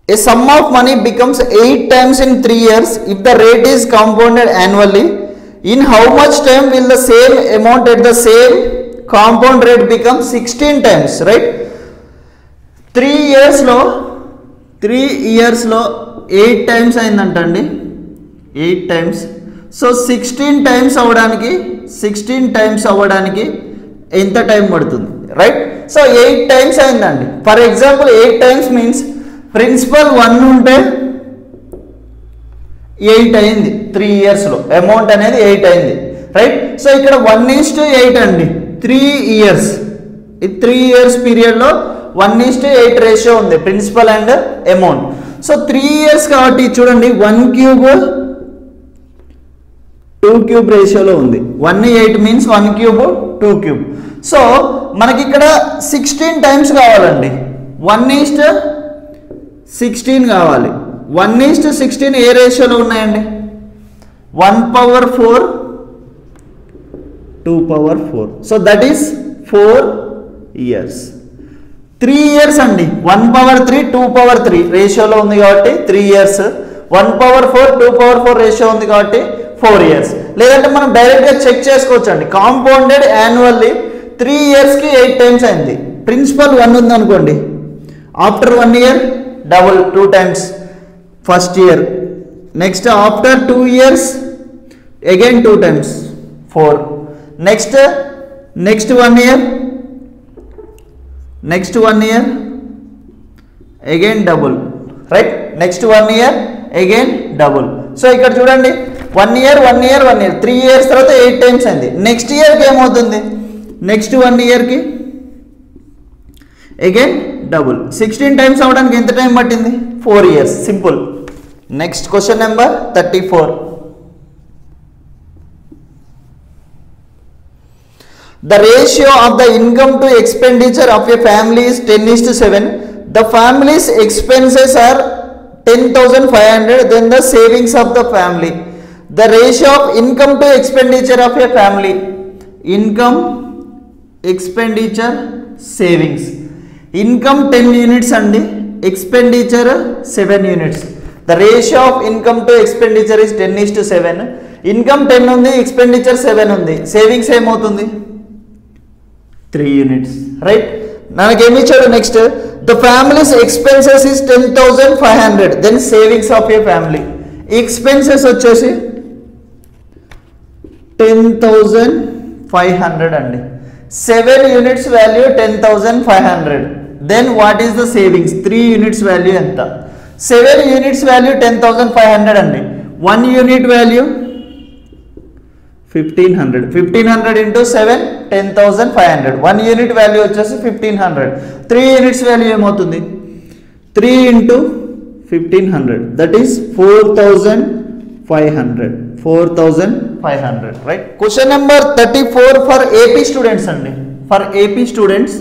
Speaker 1: A sum of money becomes eight times in three years if the rate is compounded annually. In how much time will the same amount at the same compound rate become sixteen times, right? three years లో three years లో eight times అయిందంటండి, eight times. So sixteen times అవ్వడానికి sixteen times అవ్వడానికి ఎంత time పడుతుంది, right? So eight times అయిందండి. For example eight times means principal one ఉంటే eight అయింది త్రీ ఇయర్స్లో, అమౌంట్ అనేది ఎయిట్ అయింది, రైట్? సో ఇక్కడ వన్ ఈస్ టు ఎయిట్ అండి, త్రీ ఇయర్స్ ఈ త్రీ ఇయర్స్ పీరియడ్లో one is to eight ratio ఉంది principal and amount. So three years కాబట్టి చూడండి వన్ క్యూబ్ టూ క్యూబ్ రేషియోలో ఉంది. One eight means one cube two cube. So మనకి ఇక్కడ సిక్స్టీన్ టైమ్స్ కావాలండి, వన్ ఈస్ట్ సిక్స్టీన్ కావాలి. వన్ ఈస్ట్ సిక్స్టీన్ ఏ రేషియోలో ఉన్నాయండి? One power four two power four. So that is four years. Three years అండి, one power three two power three రేషియోలో ఉంది కాబట్టి three years. One power four two power four ratio ఉంది కాబట్టి four years. లేదంటే మనం డైరెక్ట్గా చెక్ చేసుకోవచ్చు అండి, కాంపౌండెడ్ యాన్యువల్లీ త్రీ ఇయర్స్కి ఎయిట్ టైమ్స్ అయింది. ప్రిన్సిపల్ వన్ ఉంది అనుకోండి, after one year double two times first year. Next after two years again two times four. Next next one year next one year again double, right? Next one year again double. So ఇక్కడ చూడండి one year one year one year three years తర్వాత eight times అయింది. Next ఇయర్కి ఏమవుతుంది? Next one ఇయర్కి again double. Sixteen times అవడానికి ఎంత time పట్టింది? Four years. Simple. Next question number thirty four. The ratio of the income to expenditure of a family is ten is to seven. The family's expenses are ten thousand five hundred, then the savings of the family. The ratio of income to expenditure of a family. Income, expenditure, savings. Income ten units and expenditure seven units. The ratio of income to expenditure is ten is to seven. Income ten undi, expenditure seven undi. Savings em avutundi? Three units, right? మనకేమి ఇచ్చాడు next? The families expenses is ten thousand five hundred, then savings of a family. Expenses వచ్చేసి ten thousand five hundred అండి. Seven units value ten thousand five hundred. Then what is the savings? Three units value ఎంత? Seven units value ten thousand five hundred అండి. One unit value fifteen hundred. Fifteen hundred into seven ten thousand five hundred. One unit value వచ్చేసి fifteen hundred. Three units value ఏమవుతుంది? Three into fifteen hundred, that is four thousand five hundred. Four thousand five hundred, right? Question number thirty four for AP students అండి. For AP students,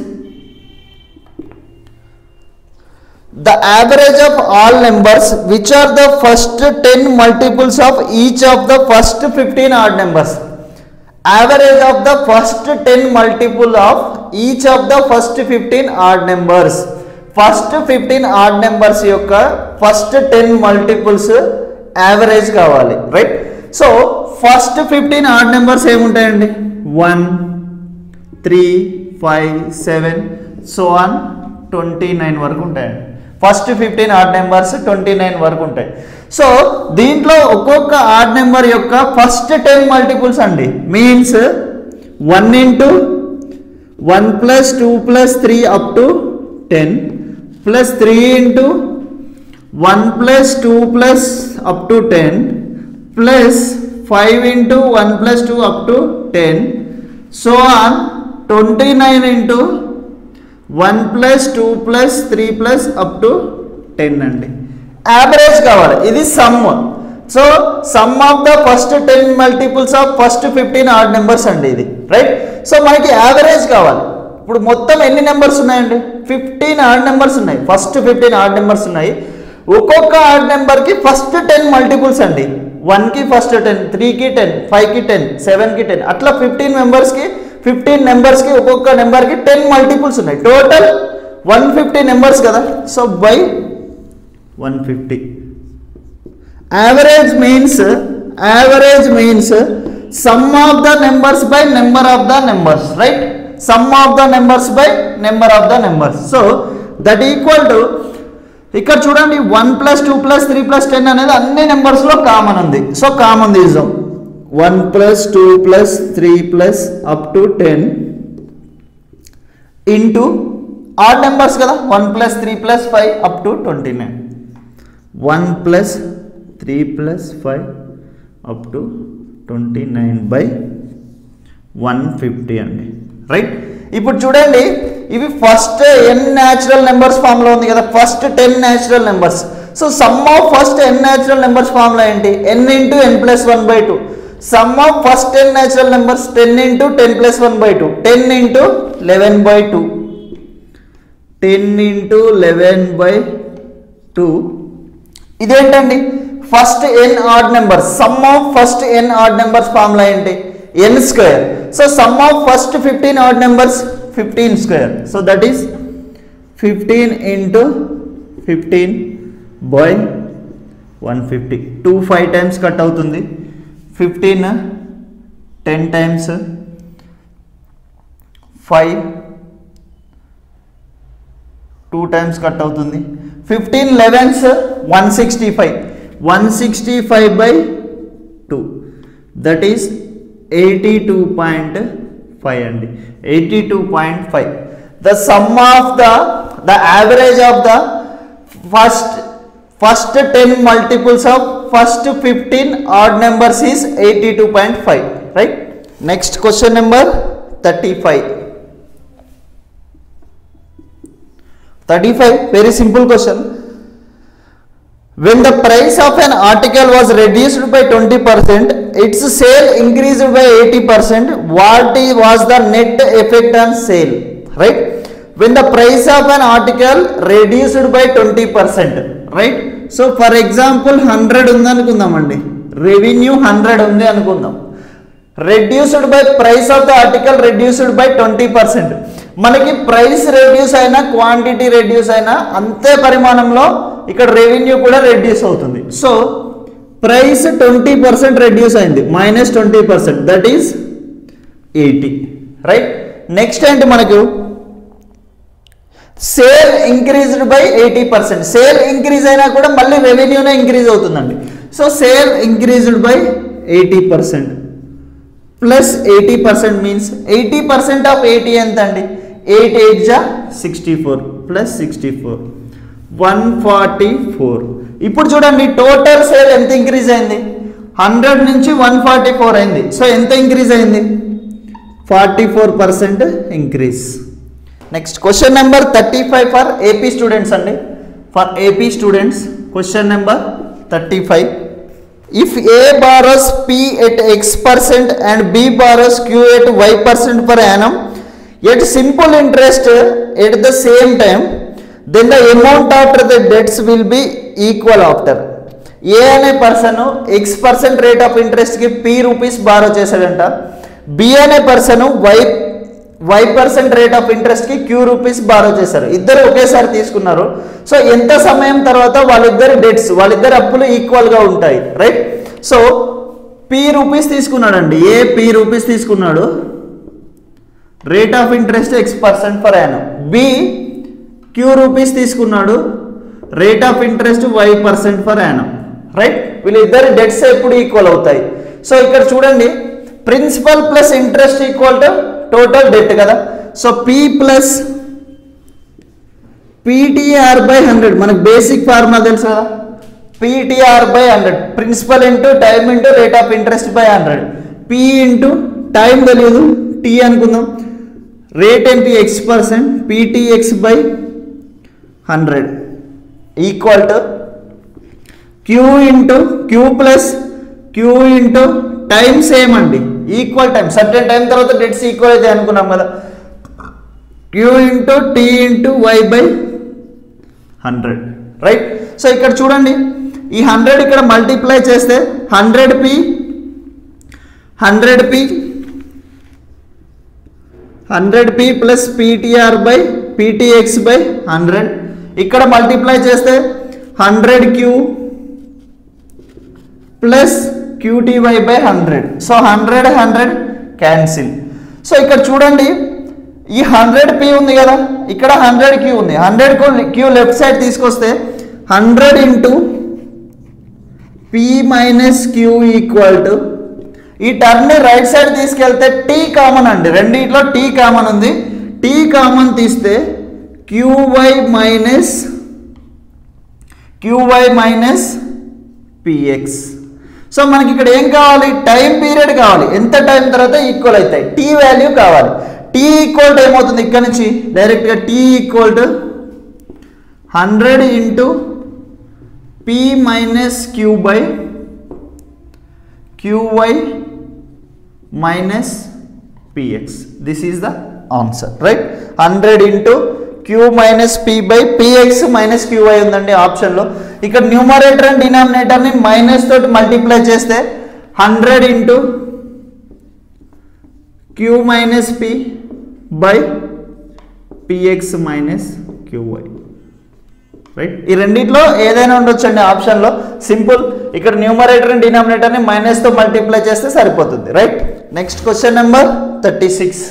Speaker 1: the average of all numbers which are the first ten multiples of each of the first fifteen odd numbers. Average of the first ten multiple of each of the first fifteen odd numbers. First fifteen odd numbers యొక్క first ten multiples average కావాలి, right? So first fifteen odd numbers ఏముంటాయండి? One, three, five, seven, so on twenty nine వరకు ఉంటాయండి. First fifteen odd numbers twenty nine వరకు ఉంటాయి. So దీంట్లో ఒక్కొక్క odd number యొక్క ఫస్ట్ టెన్ మల్టిపుల్స్ అండి. Means one into one plus two plus three up to ten, plus three into one plus two plus up to ten, plus five into one plus two up to ten, so on twenty nine into one plus two plus three plus up to ten అండి. Average కావాలి, ఇది sum. So sum of the first ten multiples of first fifteen odd numbers అండి ఇది, right? So మనకి average కావాలి. ఇప్పుడు మొత్తం ఎన్ని నెంబర్స్ ఉన్నాయండి? ఫిఫ్టీన్ ఆడ్ నెంబర్స్ ఉన్నాయి. ఫస్ట్ ఫిఫ్టీన్ ఆడ్ నెంబర్స్ ఉన్నాయి. ఒక్కొక్క ఆడ్ నెంబర్కి ఫస్ట్ టెన్ మల్టిపుల్స్ అండి. వన్కి ఫస్ట్ టెన్, త్రీకి టెన్, ఫైవ్కి టెన్, సెవెన్కి టెన్, అట్లా ఫిఫ్టీన్ మెంబర్స్కి ఫిఫ్టీన్ నెంబర్స్కి ఒక్కొక్క నెంబర్కి టెన్ మల్టిపుల్స్ ఉన్నాయి. టోటల్ వన్ ఫిఫ్టీ నెంబర్స్ కదా. So by one fifty. Average means average means sum of the numbers by number of the numbers, right? Sum of the numbers by number of the numbers. So that equal to ఇక్కడ చూడండి one plus two plus three plus ten అనేది అన్ని numbers లో common ఉంది. So common తీద్దాం. one plus two plus three plus up to ten into odd numbers కదా, one plus three plus five up to twenty-nine. one plus three plus five up to twenty-nine by one fifty అండి, right? ఇప్పుడు చూడండి ఇవి first n natural numbers form లో ఉంది కదా, first ten natural numbers. So sum of first n natural numbers form లో ఏంటి, n into n plus one by two. Sum of first ten natural numbers ten into ten plus one by two, ten into eleven by two, ten into eleven by two. ఇదేంటండి first n odd numbers. Sum of first n odd numbers formula ఏంటి, n square. So sum of first fifteen odd numbers fifteen square. So that is fifteen into fifteen by one fifty. Two five times cut అవుతుంది. Fifteen ten times five two times cut అవుతుంది. Fifteen elevens one sixty five, one sixty five by two, that is eighty two point five అండి, eighty two point five. The sum of the the average of the first first ten multiples of first fifteen odd numbers is eighty two point five, right? Next question number thirty five. thirty-five, very simple question. When the price of an article was reduced by twenty percent, its sale increased by eighty percent. What was the net effect on sale, right? When the price of an article reduced by twenty percent, right? So for example one hundred ఉంది అనుకుందామండి, revenue one hundred ఉంది అనుకుందాం. reduced by price of the article reduced by twenty percent. మనకి price reduce అయినా quantity reduce అయినా అంతే పరిమాణంలో ఇక్కడ revenue కూడా రెడ్యూస్ అవుతుంది. So price twenty percent reduce అయింది, minus twenty percent, that is eighty, right? Next ఏంటి మనకు sale increased by eighty percent. Sale increase అయినా కూడా మళ్ళీ రెవెన్యూనే ఇంక్రీజ్ అవుతుందండి. So sale increased by eighty percent plus eighty percent means eighty percent of eighty ఎంత అండి, ఎయిట్ ఎయిట్ జా sixty four plus sixty four, one forty four. ఇప్పుడు చూడండి టోటల్ సేల్ ఎంత ఇంక్రీజ్ అయింది, హండ్రెడ్ నుంచి వన్ ఫార్టీ ఫోర్ అయింది. So ఎంత ఇంక్రీజ్ అయింది, forty four percent increase. Next question number thirty five for AP students అండి, for AP students question number thirty five. If A borrows P at X percent and B borrows Q at Y percent per annum at simple interest at the same time, then the amount after the debts will be equal after. A అనే person x percent rate of ఇంట్రెస్ట్కి P rupees borrow చేశాడంట, B అనే person y y percent rate of ఇంట్రెస్ట్కి Q rupees borrow చేశారు. ఇద్దరు ఒకేసారి తీసుకున్నారు. So ఎంత సమయం తర్వాత వాళ్ళిద్దరి డెట్స్ వాళ్ళిద్దరి అప్పులు ఈక్వల్గా ఉంటాయి, రైట్? సో పీ రూపీస్ తీసుకున్నాడండి, ఏ పీ రూపీస్ తీసుకున్నాడు, rate of interest x percent per annum. B Q rupees తీసుకున్నాడు, rate of interest y percent per annum, right? వీళ్ళిద్దరి డెట్స్ ఎప్పుడు ఈక్వల్ అవుతాయి. సో ఇక్కడ చూడండి principal plus interest equal to total debt కదా. So P plus PTR by hundred, మనకు basic formula తెలుసు కదా, PTR by hundred, principal into time into rate of interest by hundred. P into time తెలియదు, T అనుకుందాం, rate ఏంటి x percent, PTX by hundred equal to Q into Q plus Q into time same అండి, equal time, certain time తర్వాత debts equal అయితే అనుకున్నాం కదా, Q into T into Y by hundred, right? So ఇక్కడ చూడండి ఈ hundred ఇక్కడ multiply చేస్తే hundred P hundred P hundred P plus PTR by PTX by hundred, ఇక్కడ మల్టిప్లై చేస్తే hundred Q plus క్యూటీవై by hundred. So hundred hundred cancel. So ఇక్కడ చూడండి ఈ హండ్రెడ్ పి ఉంది కదా, ఇక్కడ హండ్రెడ్ క్యూ ఉంది. హండ్రెడ్ క్యూ లెఫ్ట్ సైడ్ తీసుకొస్తే hundred into P minus Q equal to, ఈ టర్మ్ని రైట్ సైడ్ తీసుకెళ్తే టీ కామన్ అండి, రెండిట్లో టీ కామన్ ఉంది. టీ కామన్ తీస్తే QY minus QY minus PX. So మనకి ఇక్కడ ఏం కావాలి, టైం పీరియడ్ కావాలి, ఎంత టైం తర్వాత ఈక్వల్ అవుతాయి, టీ వాల్యూ కావాలి. టీ ఈక్వల్ టు ఏమవుతుంది, ఇక్కడ నుంచి డైరెక్ట్గా T equal to hundred into P minus Q by QY minus PX. This is the answer, right. Hundred into Q minus P by PX minus QY ఉందండి ఆప్షన్లో. ఇక్కడ numerator and డినామినేటర్ని minus తోటి multiply చేస్తే hundred into Q minus P by PX minus QY, right. ఈ రెండిట్లో ఏదైనా ఉండొచ్చండి ఆప్షన్లో, సింపుల్. ఇక్కడ న్యూమరేటర్ అండ్ డినామినేటర్ని మైనస్తో మల్టిప్లై చేస్తే సరిపోతుంది, right. Next question number thirty six.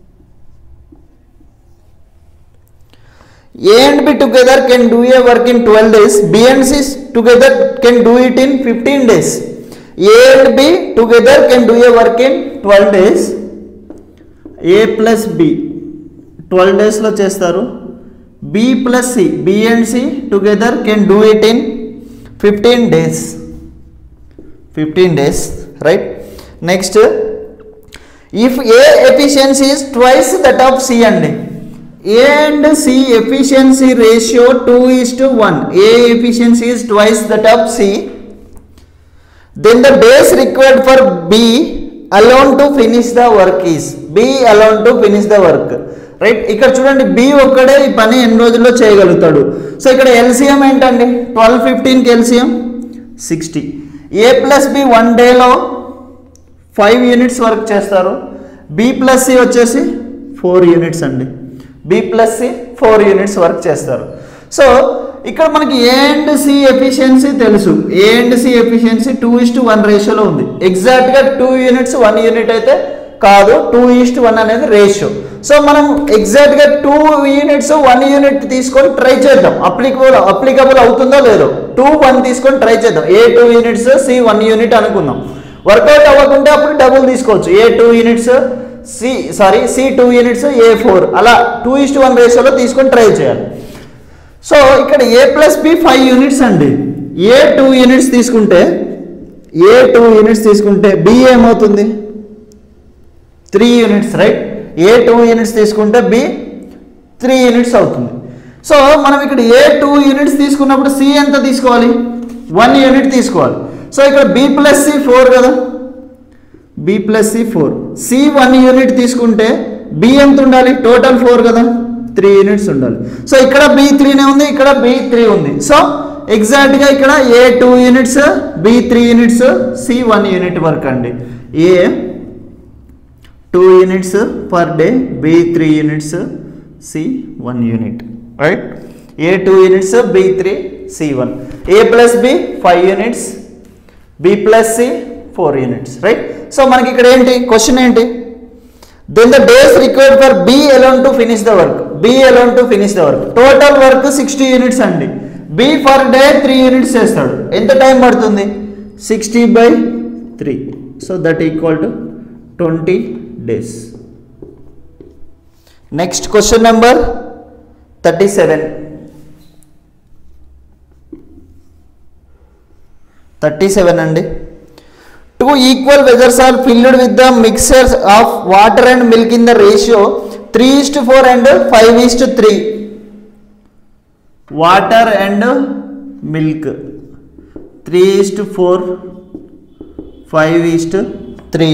Speaker 1: A and B together can do a work in twelve days. B and C together can do it in fifteen days. A and B together can do a work in twelve days. A plus B twelve days lo chestaru. B plus C, B and C together can do it in fifteen days. fifteen days, right? Next, if A efficiency is twice that of C and D. A and C efficiency ratio two is to one. A efficiency is twice that of C. Then the days required for B alone to finish the work is, B alone to finish the work, right. ఇక్కడ చూడండి B ఒక్కడే ఈ పని ఎన్ని రోజుల్లో చేయగలుగుతాడు. So ఇక్కడ LCM ఏంటండి, ట్వెల్వ్ ఫిఫ్టీన్కి LCM sixty. A plus B one డేలో ఫైవ్ యూనిట్స్ వర్క్ చేస్తారు. బి ప్లస్ సి వచ్చేసి ఫోర్ యూనిట్స్ అండి. B plus C four units work చేస్తారు. సో ఇక్కడ మనకి ఏ అండ్ సి ఎఫిషియన్సీ తెలుసు. A and C efficiency two is to one రేషియోలో ఉంది. ఎగ్జాక్ట్గా టూ యూనిట్స్ వన్ యూనిట్ అయితే కాదు, టూ ఈస్ టు వన్ అనేది రేషియో. సో మనం ఎగ్జాక్ట్గా టూ యూనిట్స్ వన్ యూనిట్ తీసుకొని ట్రై చేద్దాం, అప్లికబుల్ అప్లికబుల్ అవుతుందో లేదో. టూ వన్ తీసుకొని ట్రై చేద్దాం. A two units C one unit అనుకుందాం. వర్కౌట్ అవ్వకుంటే అప్పుడు డబుల్ తీసుకోవచ్చు. A two units C sorry C two units A four, అలా టూ ఈస్ టు వన్ రేషియోలో తీసుకొని ట్రై చేయాలి. సో ఇక్కడ A plus B five units అండి. ఏ టూ యూనిట్స్ తీసుకుంటే ఏ టూ యూనిట్స్ తీసుకుంటే బి ఏమవుతుంది, three units, right. A two units తీసుకుంటే బి త్రీ యూనిట్స్ అవుతుంది. సో మనం ఇక్కడ ఏ టూ యూనిట్స్ తీసుకున్నప్పుడు సి ఎంత తీసుకోవాలి, వన్ యూనిట్ తీసుకోవాలి. సో ఇక్కడ బి ప్లస్ సి ఫోర్ కదా, B plus C four. C one unit తీసుకుంటే బి ఎంత ఉండాలి, టోటల్ ఫోర్ కదా, త్రీ యూనిట్స్ ఉండాలి. సో ఇక్కడ బి త్రీనే ఉంది, ఇక్కడ బి త్రీ ఉంది. సో ఎగ్జాక్ట్గా ఇక్కడ A two units, B three units, C one unit work అండి. A two units per day, B three units, C one unit, right. A two units, B three, C one. A plus B five units, B plus C four units, right. So మనకి ఇక్కడ ఏంటి question ఏంటి, then the days required for B alone to finish the work. B alone to finish the work, total work sixty units అండి. B for day three units చేస్తాడు, ఎంత time పడుతుంది, sixty by three. So that equal to twenty days. Next question number thirty seven. Thirty seven అండి. Two equal vessels are filled with the mixtures of water and milk in the ratio three is to four and five is to three. Water and milk three is to four, five is to three.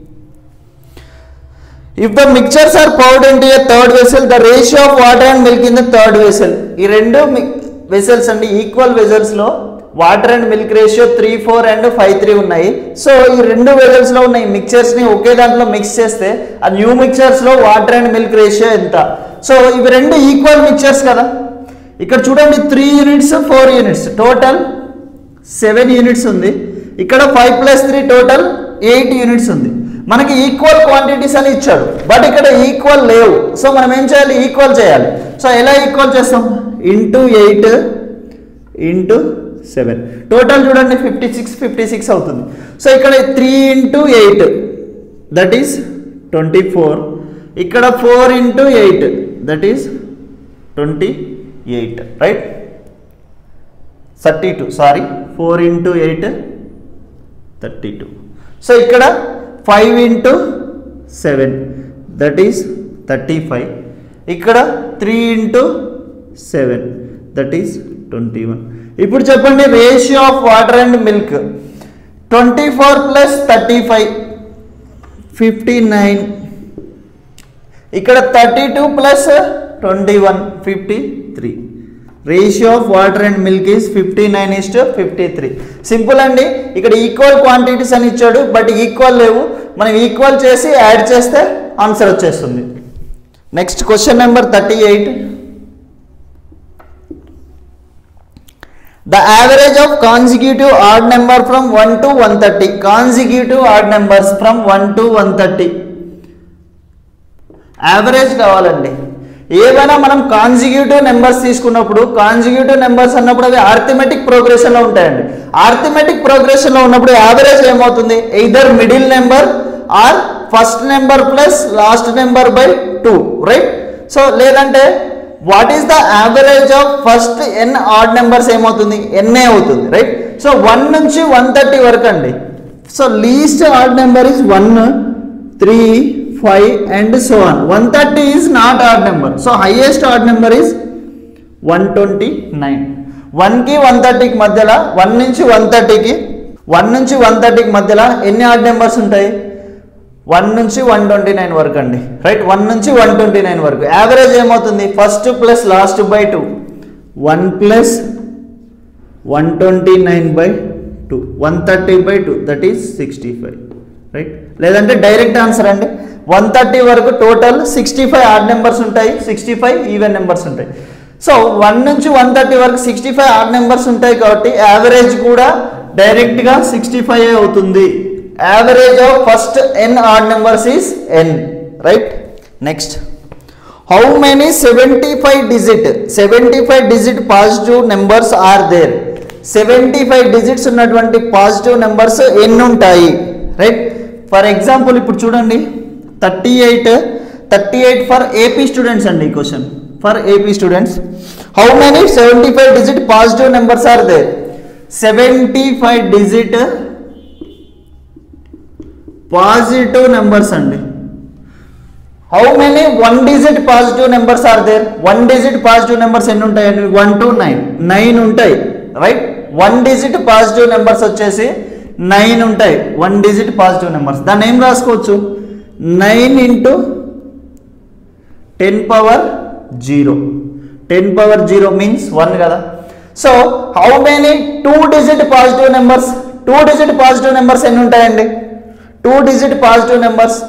Speaker 1: If the mixtures are poured into a third vessel, the ratio of water and milk in the third vessel. ఈ రెండు vessels అండి, equal vessels లో water and milk ratio three four and five three ఉన్నాయి. So ఈ రెండు వెజల్స్లో ఉన్న ఈ మిక్చర్స్ని ఒకే దాంట్లో మిక్స్ చేస్తే ఆ న్యూ మిక్చర్స్లో వాటర్ అండ్ మిల్క్ రేషియో ఎంత. సో ఇవి రెండు ఈక్వల్ మిక్చర్స్ కదా, ఇక్కడ చూడండి three units four units total seven units ఉంది. ఇక్కడ five plus three total eight units ఉంది. మనకి ఈక్వల్ క్వాంటిటీస్ అని ఇచ్చాడు, బట్ ఇక్కడ ఈక్వల్ లేవు. సో మనం ఏం చేయాలి, ఈక్వల్ చేయాలి. సో ఎలా ఈక్వల్ చేస్తాం, into eight into seven, total చూడండి ఫిఫ్టీ సిక్స్ ఫిఫ్టీ సిక్స్ అవుతుంది. సో ఇక్కడ three into eight that is twenty four, ఇక్కడ four into eight that is twenty eight, right, thirty two sorry four into eight thirty two. So ఇక్కడ five into seven that is thirty five, ఇక్కడ three into seven that is twenty one. ఇప్పుడు చెప్పండి ratio of water and milk, twenty four plus thirty five fifty nine, ఇక్కడ thirty two plus twenty one fifty three. Ratio of water and milk is fifty nine is to fifty three. Simple అండి. ఇక్కడ equal quantities అని ఇచ్చాడు, but equal లేవు. మనం equal చేసి add చేస్తే answer వచ్చేస్తుంది. Next question number thirty eight. The average of consecutive odd number from one to one thirty. Consecutive odd numbers from one to one thirty. Average కావాలండి. ఏవైనా మనం కాన్సిక్యూటివ్ నెంబర్స్ తీసుకున్నప్పుడు, consecutive numbers అన్నప్పుడు అవి arithmetic ప్రోగ్రెషన్లో ఉంటాయండి. Arithmetic ప్రోగ్రెషన్లో ఉన్నప్పుడు average ఏమవుతుంది, either middle number or first number plus last number by two, right. So లేదంటే what is the average of first n odd numbers ఏమవుతుంది, ఎన్ఏ అవుతుంది, రైట్. సో వన్ నుంచి వన్ థర్టీ వరకు అండి. So least odd number is one, three, five and so on. One thirty is not odd number. So highest odd number is one twenty nine. వన్కి one థర్టీకి మధ్యలో, one నుంచి one థర్టీకి one నుంచి one థర్టీకి మధ్యలో ఎన్ని ఆడ్ నెంబర్స్ ఉంటాయి, వన్ నుంచి వన్ ట్వంటీ నైన్ వరకు అండి, రైట్. వన్ నుంచి వన్ ట్వంటీ నైన్ వరకు. యావరేజ్ ఏమవుతుంది, first plus last by two, one plus one twenty nine by two, one thirty by two that is sixty five, right. లేదంటే direct answer అండి. One thirty వరకు total sixty five odd numbers ఉంటాయి, sixty five even numbers ఉంటాయి. So one నుంచి one thirty వరకు sixty five odd numbers ఉంటాయి కాబట్టి average కూడా డైరెక్ట్గా సిక్స్టీ ఫైవ్ అవుతుంది. Average of first n odd numbers is n, right. Next, how many seventy-five digit seventy-five digit positive numbers are there? seventy-five digits ఉన్నటువంటి positive numbers ఎన్ని ఉంటాయి, right. For example ఇప్పుడు చూడండి thirty eight thirty eight for AP students అండి. ఈ question for AP students, how many seventy five digit positive numbers are there? Seventy five digit positive numbers అండి. How many one digit positive numbers are there? One digit positive numbers ఎన్ని ఉంటాయండి? One to nine, nine ఉంటాయి, right. One digit positive numbers వచ్చేసి nine ఉంటాయి. One digit positive numbers దాన్ని ఏం రాసుకోవచ్చు, nine into ten power zero. Ten power zero means one కదా. So how many two digit positive numbers? Two digit positive numbers ఎన్ని ఉంటాయండి? Two digit positive numbers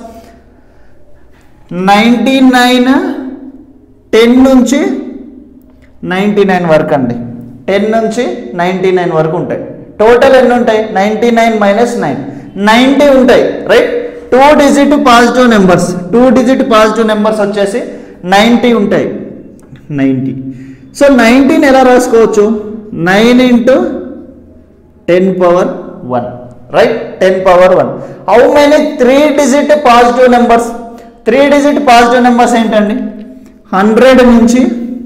Speaker 1: ninety nine, ten నుంచి ninety nine వరకు అండి. Ten నుంచి ninety nine వరకు ఉంటాయి. Total ఎన్ని ఉంటాయి? Ninety nine minus nine, ninety ఉంటాయి, right. Two digit positive numbers two digit positive numbers వచ్చేసి నైంటీ ఉంటాయి, నైంటీ. సో నైంటీని ఎలా రాసుకోవచ్చు? Nine into ten power one, right. Ten power one. How many three digit positive numbers? Three digit positive numbers ఏంటండి? Hundred నుంచి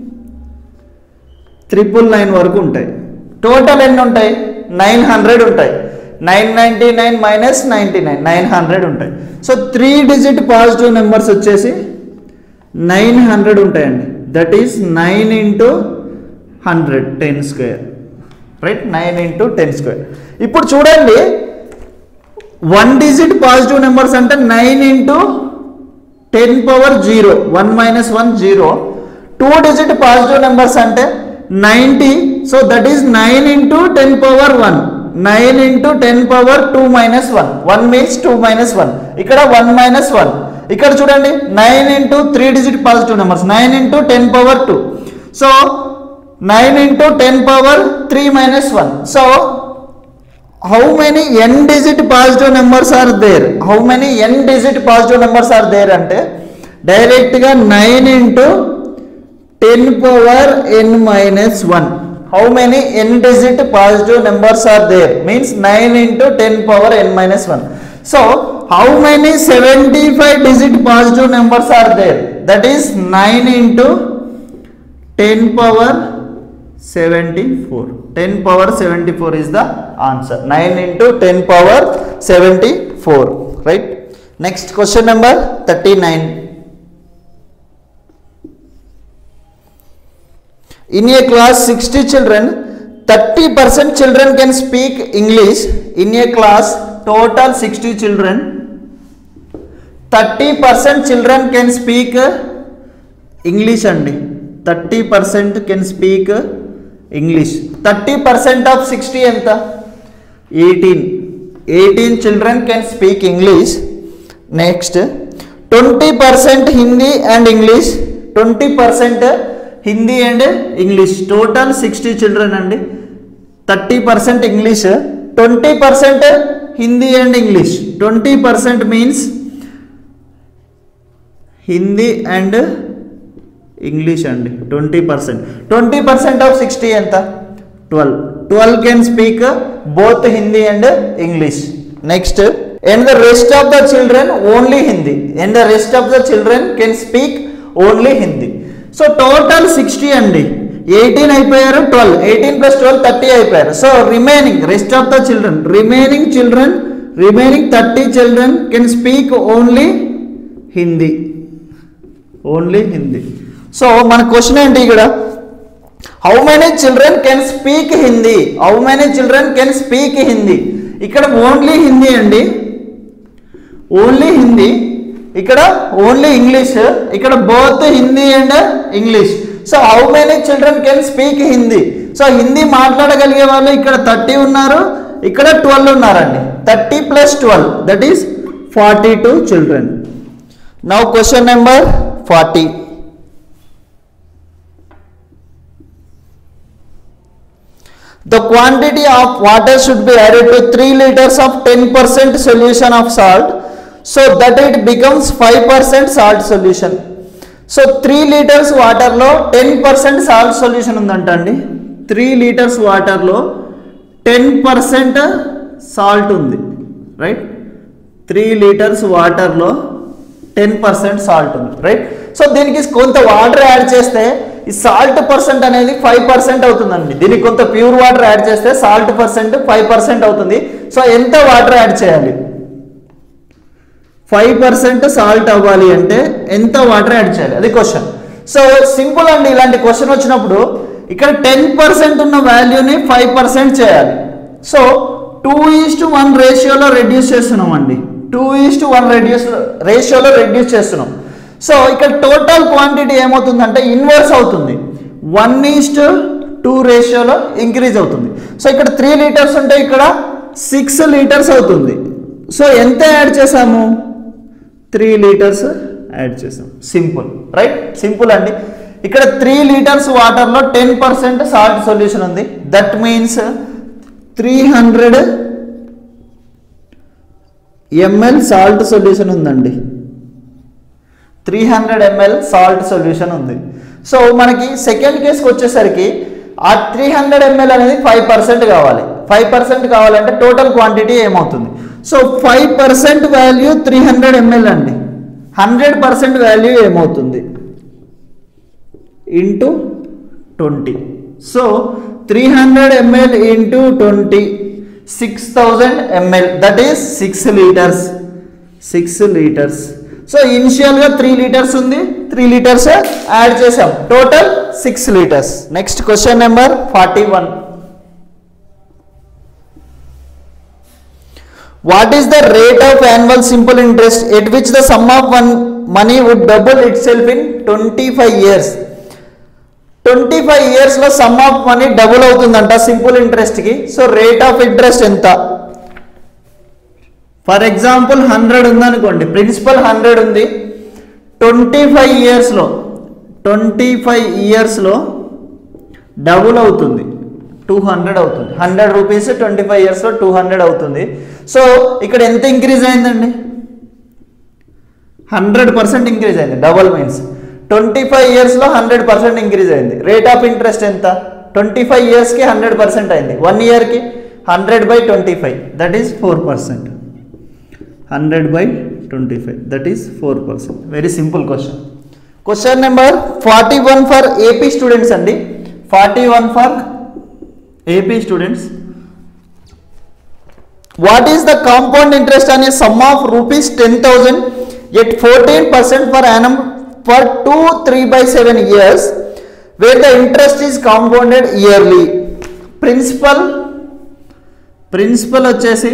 Speaker 1: triple nine వరకు ఉంటాయి. Total ఎన్ని ఉంటాయి? నైన్ హండ్రెడ్ ఉంటాయి. Nine ninety nine minus ninety nine, nine hundred ఉంటాయి. So three digit positive numbers వచ్చేసి nine hundred ఉంటాయండి. That is nine into hundred, ten square, right. Nine into ten square. ఇప్పుడు చూడండి వన్ డిజిట్ పాజిటివ్ నెంబర్స్ అంటే nine into ten power zero, one minus one zero. Two digit positive numbers అంటే ninety. So that is nine into ten power one, nine into ten power two minus one, one means two minus one, ఇక్కడ one minus one. ఇక్కడ చూడండి nine into three digit positive numbers, nine into ten power two. So nine into ten power three minus one. So how many n digit positive numbers are there? How many n digit positive numbers are there ante direct ga nine into ten power n minus one. How many n digit positive numbers are there? Means nine into ten power n minus one. So how many seventy-five digit positive numbers are there? That is nine into ten power seventy-four. ten power seventy-four is the answer. nine into ten power seventy-four. Right? Next question number thirty-nine. In a class sixty children, thirty percent children can speak English. In a class total sixty children, thirty percent children can speak English andi. thirty percent can speak English. thirty percent of sixty enta? eighteen. eighteen children can speak English. Next, twenty percent Hindi and English. twenty percent Hindi and English. Total sixty children andi. thirty percent English, twenty percent Hindi and English. twenty percent means Hindi and English and twenty percent. twenty percent of sixty enta? twelve. twelve can speak both Hindi and English. Next, and the rest of the children only Hindi. And the rest of the children can speak only Hindi. So total sixty andi. eighteen అయిపోయారు, twelve. eighteen plus twelve thirty అయిపోయారు. So remaining rest of the children, remaining children, remaining thirty children can speak only Hindi. Only Hindi. So మన question ఏంటి ఇక్కడ? How many children can speak Hindi? How many children can speak Hindi? ఇక్కడ only Hindi అండి. Only Hindi. ఇక్కడ only English. ఇక్కడ both Hindi and English. So how many children can speak Hindi? So Hindi మాట్లాడగలిగే వాళ్ళు ఇక్కడ థర్టీ ఉన్నారు, ఇక్కడ ట్వెల్వ్ ఉన్నారండి. Thirty plus twelve that is forty two children. Now question number forty. The quantity of water should be added to three liters of ten percent solution of salt so that it becomes five percent salt solution. So three liters water lo ten percent salt solution undantandi. three liters water lo ten percent salt undi, right? three liters water lo ten percent salt undi, right? So దీనికి కొంత water add చేస్తే ఈ salt percent అనేది five percent అవుతుందండి. దీనికి కొంత pure water add చేస్తే salt percent five percent అవుతుంది. సో ఎంత వాటర్ యాడ్ చేయాలి? ఫైవ్ పర్సెంట్ సాల్ట్ అవ్వాలి అంటే ఎంత వాటర్ యాడ్ చేయాలి? అది క్వశ్చన్. సో సింపుల్ అండి. ఇలాంటి క్వశ్చన్ వచ్చినప్పుడు ఇక్కడ టెన్ పర్సెంట్ ఉన్న వాల్యూని ఫైవ్ పర్సెంట్ చేయాలి. So two is to one రేషియోలో రెడ్యూస్ చేస్తున్నాం అండి. Two is to one reduce రేషియోలో రెడ్యూస్ చేస్తున్నాం. సో ఇక్కడ టోటల్ క్వాంటిటీ ఏమవుతుందంటే ఇన్వర్స్ అవుతుంది. వన్ ఈస్ టు టూ రేషియోలో ఇంక్రీజ్ అవుతుంది. సో ఇక్కడ త్రీ లీటర్స్ ఉంటే ఇక్కడ సిక్స్ లీటర్స్ అవుతుంది. సో ఎంత యాడ్ చేసాము? త్రీ లీటర్స్ యాడ్ చేసాం. Simple, right? సింపుల్ అండి. ఇక్కడ త్రీ లీటర్స్ వాటర్లో టెన్ పర్సెంట్ సాల్ట్ సొల్యూషన్ ఉంది. That means three hundred ML salt solution ఉందండి. Three hundred ML salt solution ఉంది. సో మనకి సెకండ్ కేసుకి వచ్చేసరికి ఆ త్రీ హండ్రెడ్ ఎంఎల్ అనేది ఫైవ్ పర్సెంట్ కావాలి. ఫైవ్ పర్సెంట్ కావాలంటే టోటల్ క్వాంటిటీ ఏమవుతుంది? So five percent value three hundred ML అండి. హండ్రెడ్ పర్సెంట్ వాల్యూ ఏమవుతుంది? Into twenty. So three hundred ML into twenty six thousand ML that is six litres. Six litres. So ఇనిషియల్గా three litres ఉంది, three litres add చేసాం, total six litres. Next question number forty one. What is the rate of annual simple interest at which the sum of one money would double itself in twenty five years? Twenty five ఇయర్స్లో sum of money double అవుతుందంట simple ఇంట్రెస్ట్కి. So rate of interest ఎంత? For example hundred ఉందనుకోండి, principal hundred ఉంది. Twenty five ఇయర్స్లో twenty five ఇయర్స్లో double అవుతుంది, two hundred అవుతుంది. హండ్రెడ్ రూపీస్ ట్వంటీ ఫైవ్ ఇయర్స్లో టూ హండ్రెడ్ అవుతుంది. సో ఇక్కడ ఎంత ఇంక్రీజ్ అయిందండి? హండ్రెడ్ పర్సెంట్ ఇంక్రీజ్ అయింది. డబల్ మీన్స్ ట్వంటీ ఫైవ్ ఇయర్స్లో హండ్రెడ్ పర్సెంట్ ఇంక్రీజ్ అయింది. రేట్ ఆఫ్ ఇంట్రెస్ట్ ఎంత? ట్వంటీ ఫైవ్ ఇయర్స్కి హండ్రెడ్ పర్సెంట్ అయింది. వన్ ఇయర్కి hundred by twenty five that is four percent. Hundred by twenty five that is four percent. Very simple question. Question number forty one for AP students అండి. Forty one for AP students. What is the compound interest అనే some of rupees ten thousand at fourteen percent for annum for two three by seven years where the interest is compounded yearly. Principal principal వచ్చేసి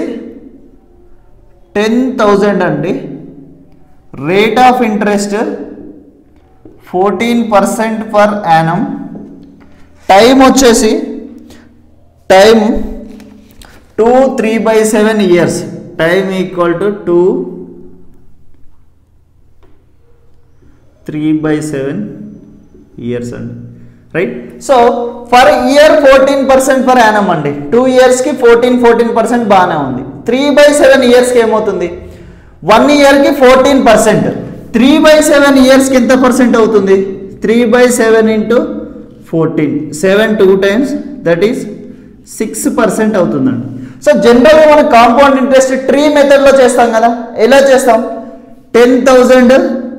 Speaker 1: ten thousand అండి. Rate of interest fourteen percent per annum. Time వచ్చేసి time two three by seven years. Time equal to two three by seven years అండి. Right. So for year fourteen percent per annum అండి. Two ఇయర్స్కి fourteen fourteen percent బాగానే ఉంది. Three by seven ఇయర్స్కి ఏమవుతుంది? One ఇయర్కి fourteen percent. Three by seven ఇయర్స్కి ఎంత పర్సెంట్ అవుతుంది? Three by seven into fourteen, seven two times that is six percent అవుతుందండి. సో జనరల్గా మనం కాంపౌండ్ ఇంట్రెస్ట్ ట్రీ మెథడ్లో చేస్తాం కదా. ఎలా చేస్తాం? Ten thousand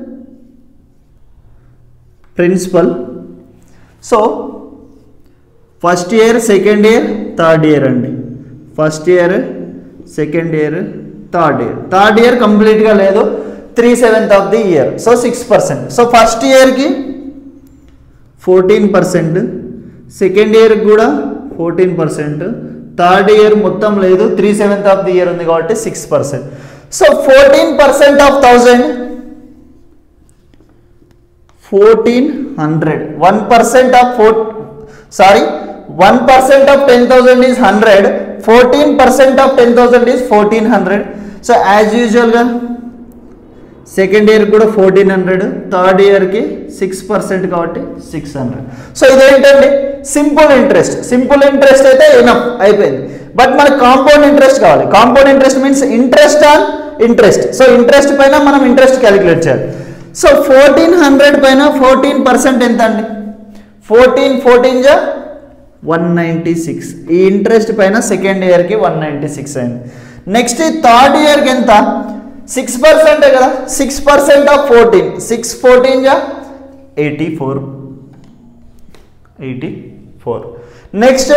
Speaker 1: principal. So first year, second year, third year అండి. First year, second year, third year. Third year కంప్లీట్గా లేదు, three seventh of the year. So six percent. So first ఇయర్కి fourteen percent, second ఇయర్కి కూడా fourteen percent, third year మొత్తం లేదు, three seventh of the year ఉంది కాబట్టి six percent. So fourteen percent of thousand fourteen hundred. One percent of four sorry one percent of ten thousand is hundred. Fourteen percent of ten thousand is fourteen hundred. So as యూజువల్గా second year కూడా fourteen hundred, third ఇయర్కి six percent కాబట్టి six hundred. So ఇదేంటండి? Simple interest. Simple interest అయితే enough అయిపోయింది. But మనకు compound interest కావాలి. Compound interest means interest on interest. So interest పైన మనం ఇంట్రెస్ట్ క్యాలిక్యులేట్ చేయాలి. సో ఫోర్టీన్ హండ్రెడ్ పైన ఫోర్టీన్ పర్సెంట్ ఎంత అండి? ఫోర్టీన్ ఫోర్టీన్ జా వన్ నైంటీ సిక్స్. ఈ ఇంట్రెస్ట్ పైన సెకండ్ ఇయర్కి వన్ నైంటీ సిక్స్ అయింది. నెక్స్ట్ థర్డ్ ఇయర్కి ఎంత? సిక్స్ పర్సెంటే కదా. Six percent of fourteen, six fourteen జా eighty four eighty four. Next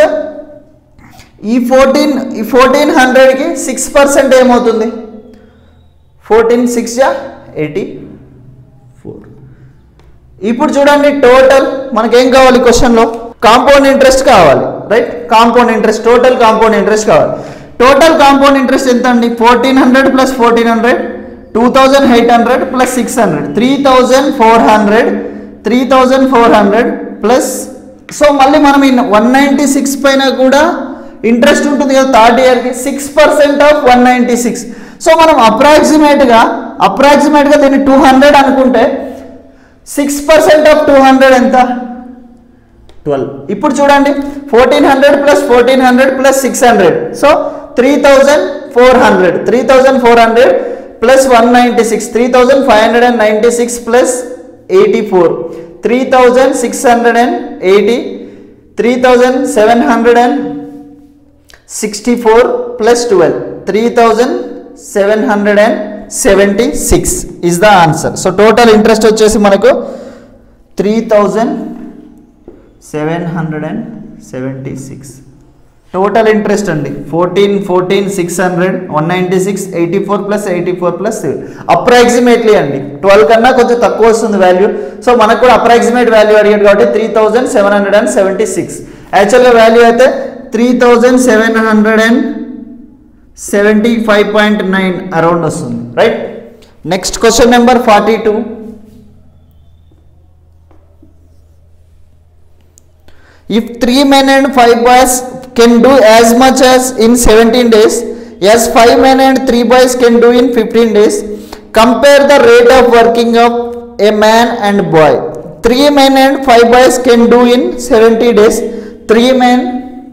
Speaker 1: ఈ ఫోర్టీన్ ఈ ఫోర్టీన్ హండ్రెడ్కి సిక్స్ పర్సెంట్ ఏమవుతుంది? ఫోర్టీన్ సిక్స్ జా ఎయిటీ ఫోర్. ఇప్పుడు చూడండి టోటల్ మనకేం కావాలి? క్వశ్చన్లో కాంపౌండ్ ఇంట్రెస్ట్ కావాలి. Right. Compound interest, total compound interest కావాలి. టోటల్ కాంపౌండ్ ఇంట్రెస్ట్ ఎంత అండి? Fourteen hundred plus fourteen hundred, two thousand eight hundred plus six hundred, three thousand four hundred, three thousand four hundred plus. So మళ్ళీ మనం ఈ one ninety six పైన కూడా interest ఉంటుంది కదా థర్డ్ ఇయర్కి. Six percent of one ninety six. So మనం అప్రాక్సిమేట్గా అప్రాక్సిమేట్గా దీన్ని టూ హండ్రెడ్ అనుకుంటే six percent of two hundred ఎంత? ట్వెల్వ్. ఇప్పుడు చూడండి fourteen hundred plus fourteen hundred plus six hundred. So three thousand four hundred, three thousand four hundred plus one ninety six, three thousand five hundred and ninety six plus eighty four, three thousand six hundred and eighty, three thousand seven hundred and sixty four plus twelve, three thousand seven hundred and seventy six is the answer. So total interest వచ్చేసి మనకు three thousand seven hundred and seventy six. Total interest అండి. Fourteen fourteen six hundred, one ninety six, eighty four plus eighty four plus approximately అండి. Twelve కన్నా కొంచెం తక్కువ వస్తుంది value. So మనకు కూడా అప్రాక్సిమేట్ వాల్యూ అడిగాడు కాబట్టి three thousand seven hundred and seventy six. యాక్చువల్గా వాల్యూ అయితే three thousand seven hundred and seventy five point nine around వస్తుంది. Right. Next question number forty two. If three men and five boys can do as much as in seventeen days as five men and three boys can do in fifteen days, compare the rate of working of a man and boy. Three men and five boys can do in seventy days three men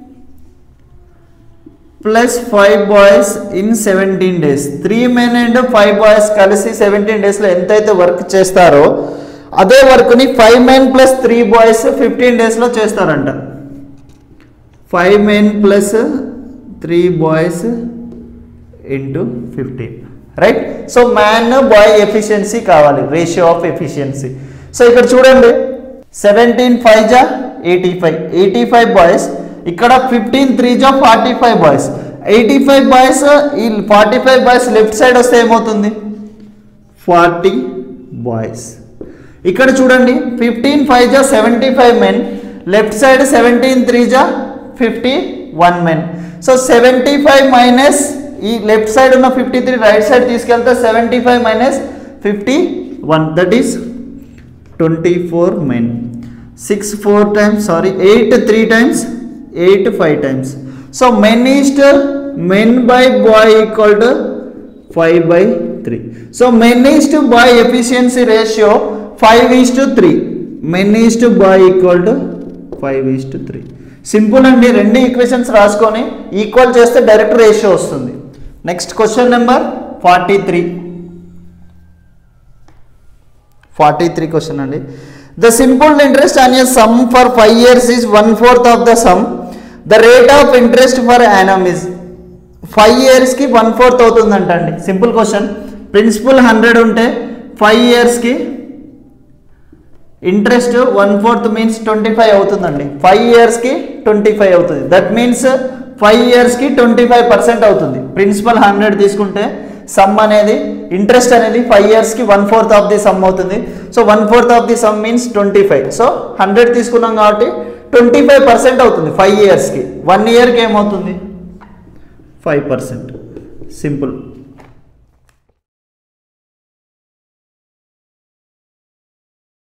Speaker 1: plus five boys in seventeen days. Three men and five boys కలిసి seventeen డేస్లో ఎంతైతే work చేస్తారో అదే వర్క్ని five men plus three boys fifteen డేస్లో చేస్తారంట. Five men plus three boys into fifteen, right. So man boy efficiency కావాలి, ratio of efficiency. So ఇక్కడ చూడండి, సెవెంటీన్ ఫైవ్ జా eighty five eighty five boys, ఇక్కడ ఫిఫ్టీన్ త్రీ జా forty five boys. Eighty five boys ఈ forty five boys left side వస్తే ఏమవుతుంది, forty boys. ఇక్కడ చూడండి, ఫిఫ్టీన్ ఫైవ్ జా seventy five men, left side seventeen three జా fifty one men. So seventy five minus ఈ left side ఉన్న fifty three right side తీసుకెళ్తే seventy five minus fifty one, that is twenty four men. Six four times sorry eight three times eight five times. So men is to men by boy equal to five by three. So men is to boy efficiency ratio five is to three, men is to boy equal to five is to three. Simple అండి, రెండు equations రాసుకొని equal చేస్తే direct ratio వస్తుంది. Next question number forty three forty three question అండి. The simple interest on a sum for five years is one fourth of the sum. The rate of interest per annum is. Five ఇయర్స్కి one fourth అవుతుందంట అండి. Simple question. Principal hundred ఉంటే five ఇయర్స్కి interest one fourth means twenty five అవుతుందండి. Five ఇయర్స్కి twenty five అవుతుంది. That means five ఇయర్స్కి twenty five percent అవుతుంది. ప్రిన్సిపల్ హండ్రెడ్ తీసుకుంటే సమ్ అనేది ఇంట్రెస్ట్ అనేది ఫైవ్ ఇయర్స్కి one fourth of the sum అవుతుంది. So one fourth of the sum means twenty five. So hundred తీసుకున్నాం కాబట్టి ట్వంటీ ఫైవ్ పర్సెంట్ అవుతుంది ఫైవ్ ఇయర్స్కి. వన్ ఇయర్కి ఏమవుతుంది, ఫైవ్ పర్సెంట్. సింపుల్.